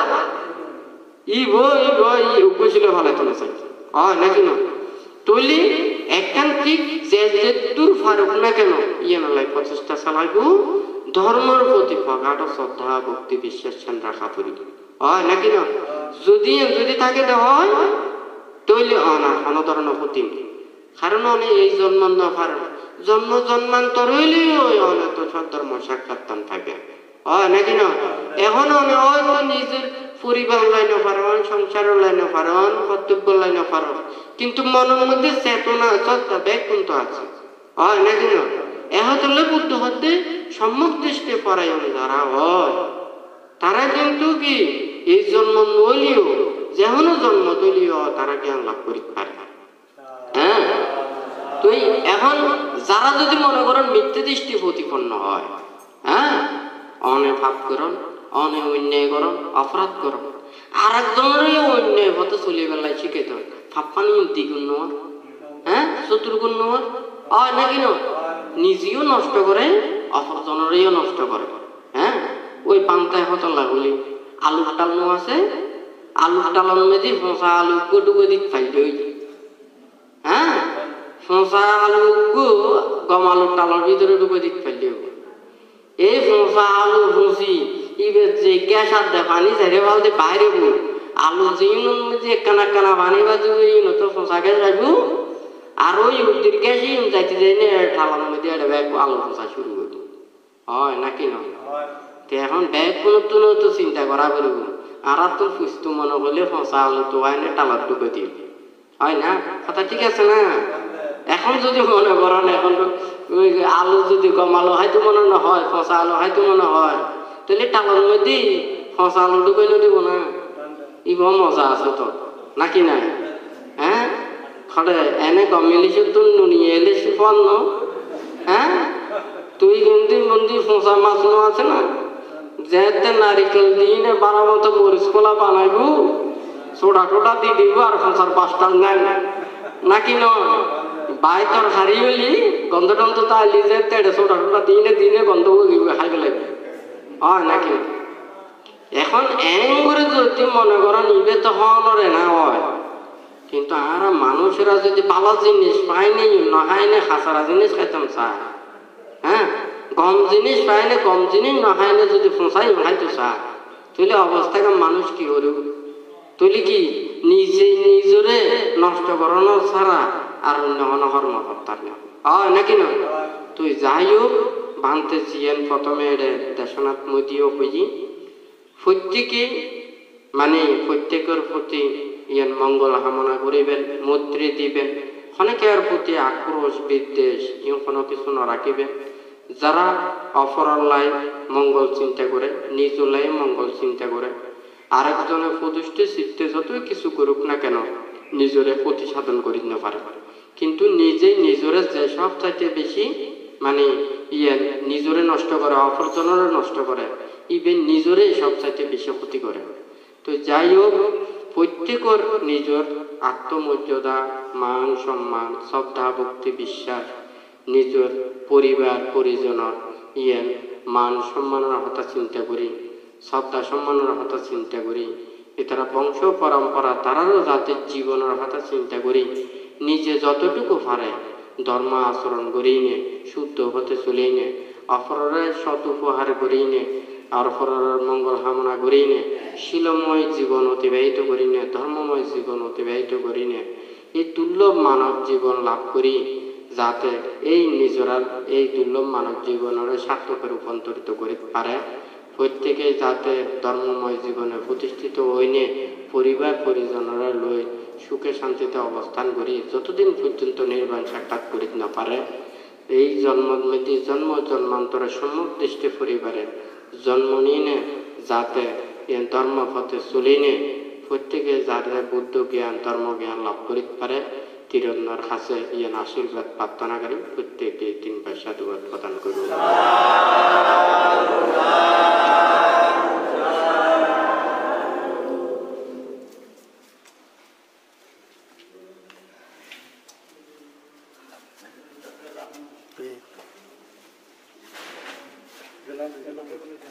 ইব ইব ই উগ্রশীল ফালাইতে না চাই, হয় নাকি না? তৈলি একখান ঠিক যে যে দূর ফারুক না কেন ইয়ে নালাই প্রচেষ্টা চালাইব ধর্মের প্রতি প্রগাঢ় শ্রদ্ধা ভক্তি বিশ্বাস রাখা পড়িব, হয় নাকি না? যদি যদি তাকে হয় তৈলি অনা কোনো ধরনের ক্ষতি, কারণ অনেক এই জন্ম না পারে জন্ম জন্মান্তর হইলেও অনেক ধর্ম সাক্ষাৎ থাকে, হয় নাকি না? এখন অনেক হয়তো নিজের পরিবার লাইনে পারেন, সংসারের লাইনে পারেন, কর্তব্য লাইনে পারেন, কিন্তু মনের মধ্যে চেতনা শ্রদ্ধা ব্যাগ কিন্তু আছে, হয় নাকি না? এহতলে বুদ্ধ হতে সম্মুখ দৃষ্টি পরায়ণ যারা হয় তারা কিন্তু কি এই জন্ম নইলেও যেমন জন্ম তৈলিও তারা জ্ঞান লাভ করতে পারে। হ্যাঁ, তো এখন যারা যদি মনে করেন মিথ্যে দৃষ্টি প্রতিপন্ন হয়, হ্যাঁ অনে ভাব করন, অনে অন্যায় করন, অপরাধ করন, আর একজনেরই অন্যায় হতে চলে বেলায় শিখাইতে হয় ফাপ্পানি দ্বিগুণ নেওয়ার, হ্যাঁ চতুর্গুণ নেওয়ার, হয় নাকি না? নিজেও নষ্ট করে অপরজনেরও নষ্ট করে। হ্যাঁ, ওই পান্তায় হতো লাগুলি আলুর টালনো আছে, আলুর টালার মেঝে ফোঁসা আলু ডুবে দিক ফাইতে হয়ে যায়। হ্যাঁ, ফোঁসা আলু গম আলুর টালার ভিতরে ডুবে দিক ফাইলে এই ফোঁসা আলু ফুঁসি ইবের যে গ্যাস আর দে পানি ঝেড়ে ফালতে বাইরে আলু যে কানা কানা পানি বাজু তো ফোঁসা গ্যাস যাইব আর ওই উদ্দির গ্যাসই যাইতে যাই না ঠালার মধ্যে আলু ফোঁসা শুরু করব, হয় নাকি নয় তে এখন ব্যাগ নতুন তো চিন্তা করা বেরোব আর তো সুস্থ মনে হলে ফসা আলো তো হয় না টালার ঢুকে দিল হয় না কথা ঠিক আছে না এখন যদি মনে করেন এখন ওই আলু যদি কমালো হয়তো মনে না হয় ফসা আলো হয়তো মনে হয় তাহলে টালার মধ্যে ফসা আলু ঢুকে দিব না ইব মজা আছে তো নাকি না হ্যাঁ খড়ে এনে কমিলিছে তুই নুনিয়ে এলে পণ্য হ্যাঁ তুই কিন্তু মন্দির ফোঁসা মাছ নো আছে না যেতে নারিকেল দিয়ে নে বারো মতো মরিচ কলা বানাইব সোডা টোটা দিয়ে দিব আর ফোঁসার পাঁচটা নাই নাকি নয় বাই তোর হারিয়ে গেলি গন্ধ টন্ধ তাইলি যে তেড়ে সোডা টোটা দিনে দিনে গন্ধ খাই ফেলে হয় নাকি এখন এং করে যদি মনে করো নিবে তো হনরে না হয় কিন্তু আর মানুষেরা যদি ভালো জিনিস পায়নি নহাইনে হাসারা জিনিস খাইতাম চায় হ্যাঁ কম জিনিস পাইলে কম জিনিস নহাইলে যদি ফোঁসাই খাইতো চায় তুলে অবস্থাকে মানুষ কি করব তুলি কি নিজে নিজরে নষ্ট করানো ছাড়া আর অন্য অনহর মহত্তার না হয় নাকি না তুই যাই হোক বানতে চিয়েন প্রথমে দেশনাথ মোদীও বুঝি প্রত্যেকে মানে প্রত্যেকের প্রতি ইয়ান মঙ্গল কামনা করিবেন মৈত্রী দিবেন অনেকের প্রতি আক্রোশ বিদ্বেষ ইও কোনো কিছু নরাখিবেন যারা অপরাল্লাই মঙ্গল চিন্তা করে নিজলাই মঙ্গল চিন্তা করে আরেকজনের প্রতিষ্ঠে চিত্তে যতই কিছু করুক না কেন নিজরে প্রতিসাধন করি না পারে কিন্তু নিজে নিজরে যে সব চাইতে বেশি মানে ইয়ে নিজরে নষ্ট করে অপরজনের নষ্ট করে ইভেন নিজরে সব চাইতে বেশি ক্ষতি করে তো যাই হোক প্রত্যেকের নিজের আত্মমর্যাদা মান সম্মান শ্রদ্ধা ভক্তি বিশ্বাস নিজের পরিবার পরিজনের ইয়ে মান সম্মানের কথা চিন্তা করি শ্রদ্ধা সম্মানের কথা চিন্তা করি এছাড়া বংশ পরম্পরা তারারও জাতির জীবনের কথা চিন্তা করি নিজে যতটুকু পারে ধর্ম আচরণ করেই নে শুদ্ধ হতে চলেই নে অপরের সৎ উপহার করেই নে আর অপরের মঙ্গল কামনা করেই নে শিলময় জীবন অতিবাহিত করি নে ধর্মময় জীবন অতিবাহিত করি নে এই দুর্লভ মানব জীবন লাভ করি যাতে এই নিজরার এই দুর্লভ মানব জীবনের সার্থকে রূপান্তরিত করতে পারে প্রত্যেকে যাতে ধর্মময় জীবনে প্রতিষ্ঠিত হইনে পরিবার পরিজনরা লই সুখে শান্তিতে অবস্থান করি যতদিন পর্যন্ত নির্বাণ সাক্ষাৎ করিতে না পারে এই জন্মমেদি জন্ম জন্মান্তরে সম্যক দৃষ্টি পরিবারে জন্ম নিয়ে যাতে ধর্মপথে চলিনে প্রত্যেকে যাতে বুদ্ধ জ্ঞান ধর্ম জ্ঞান লাভ করিতে পারে তিরন্নর কাছে ইয়ান আশীর্বাদ প্রার্থনা করি প্রত্যেকে তিন পয়সা দুয়ার প্রদান করুন। Gracias.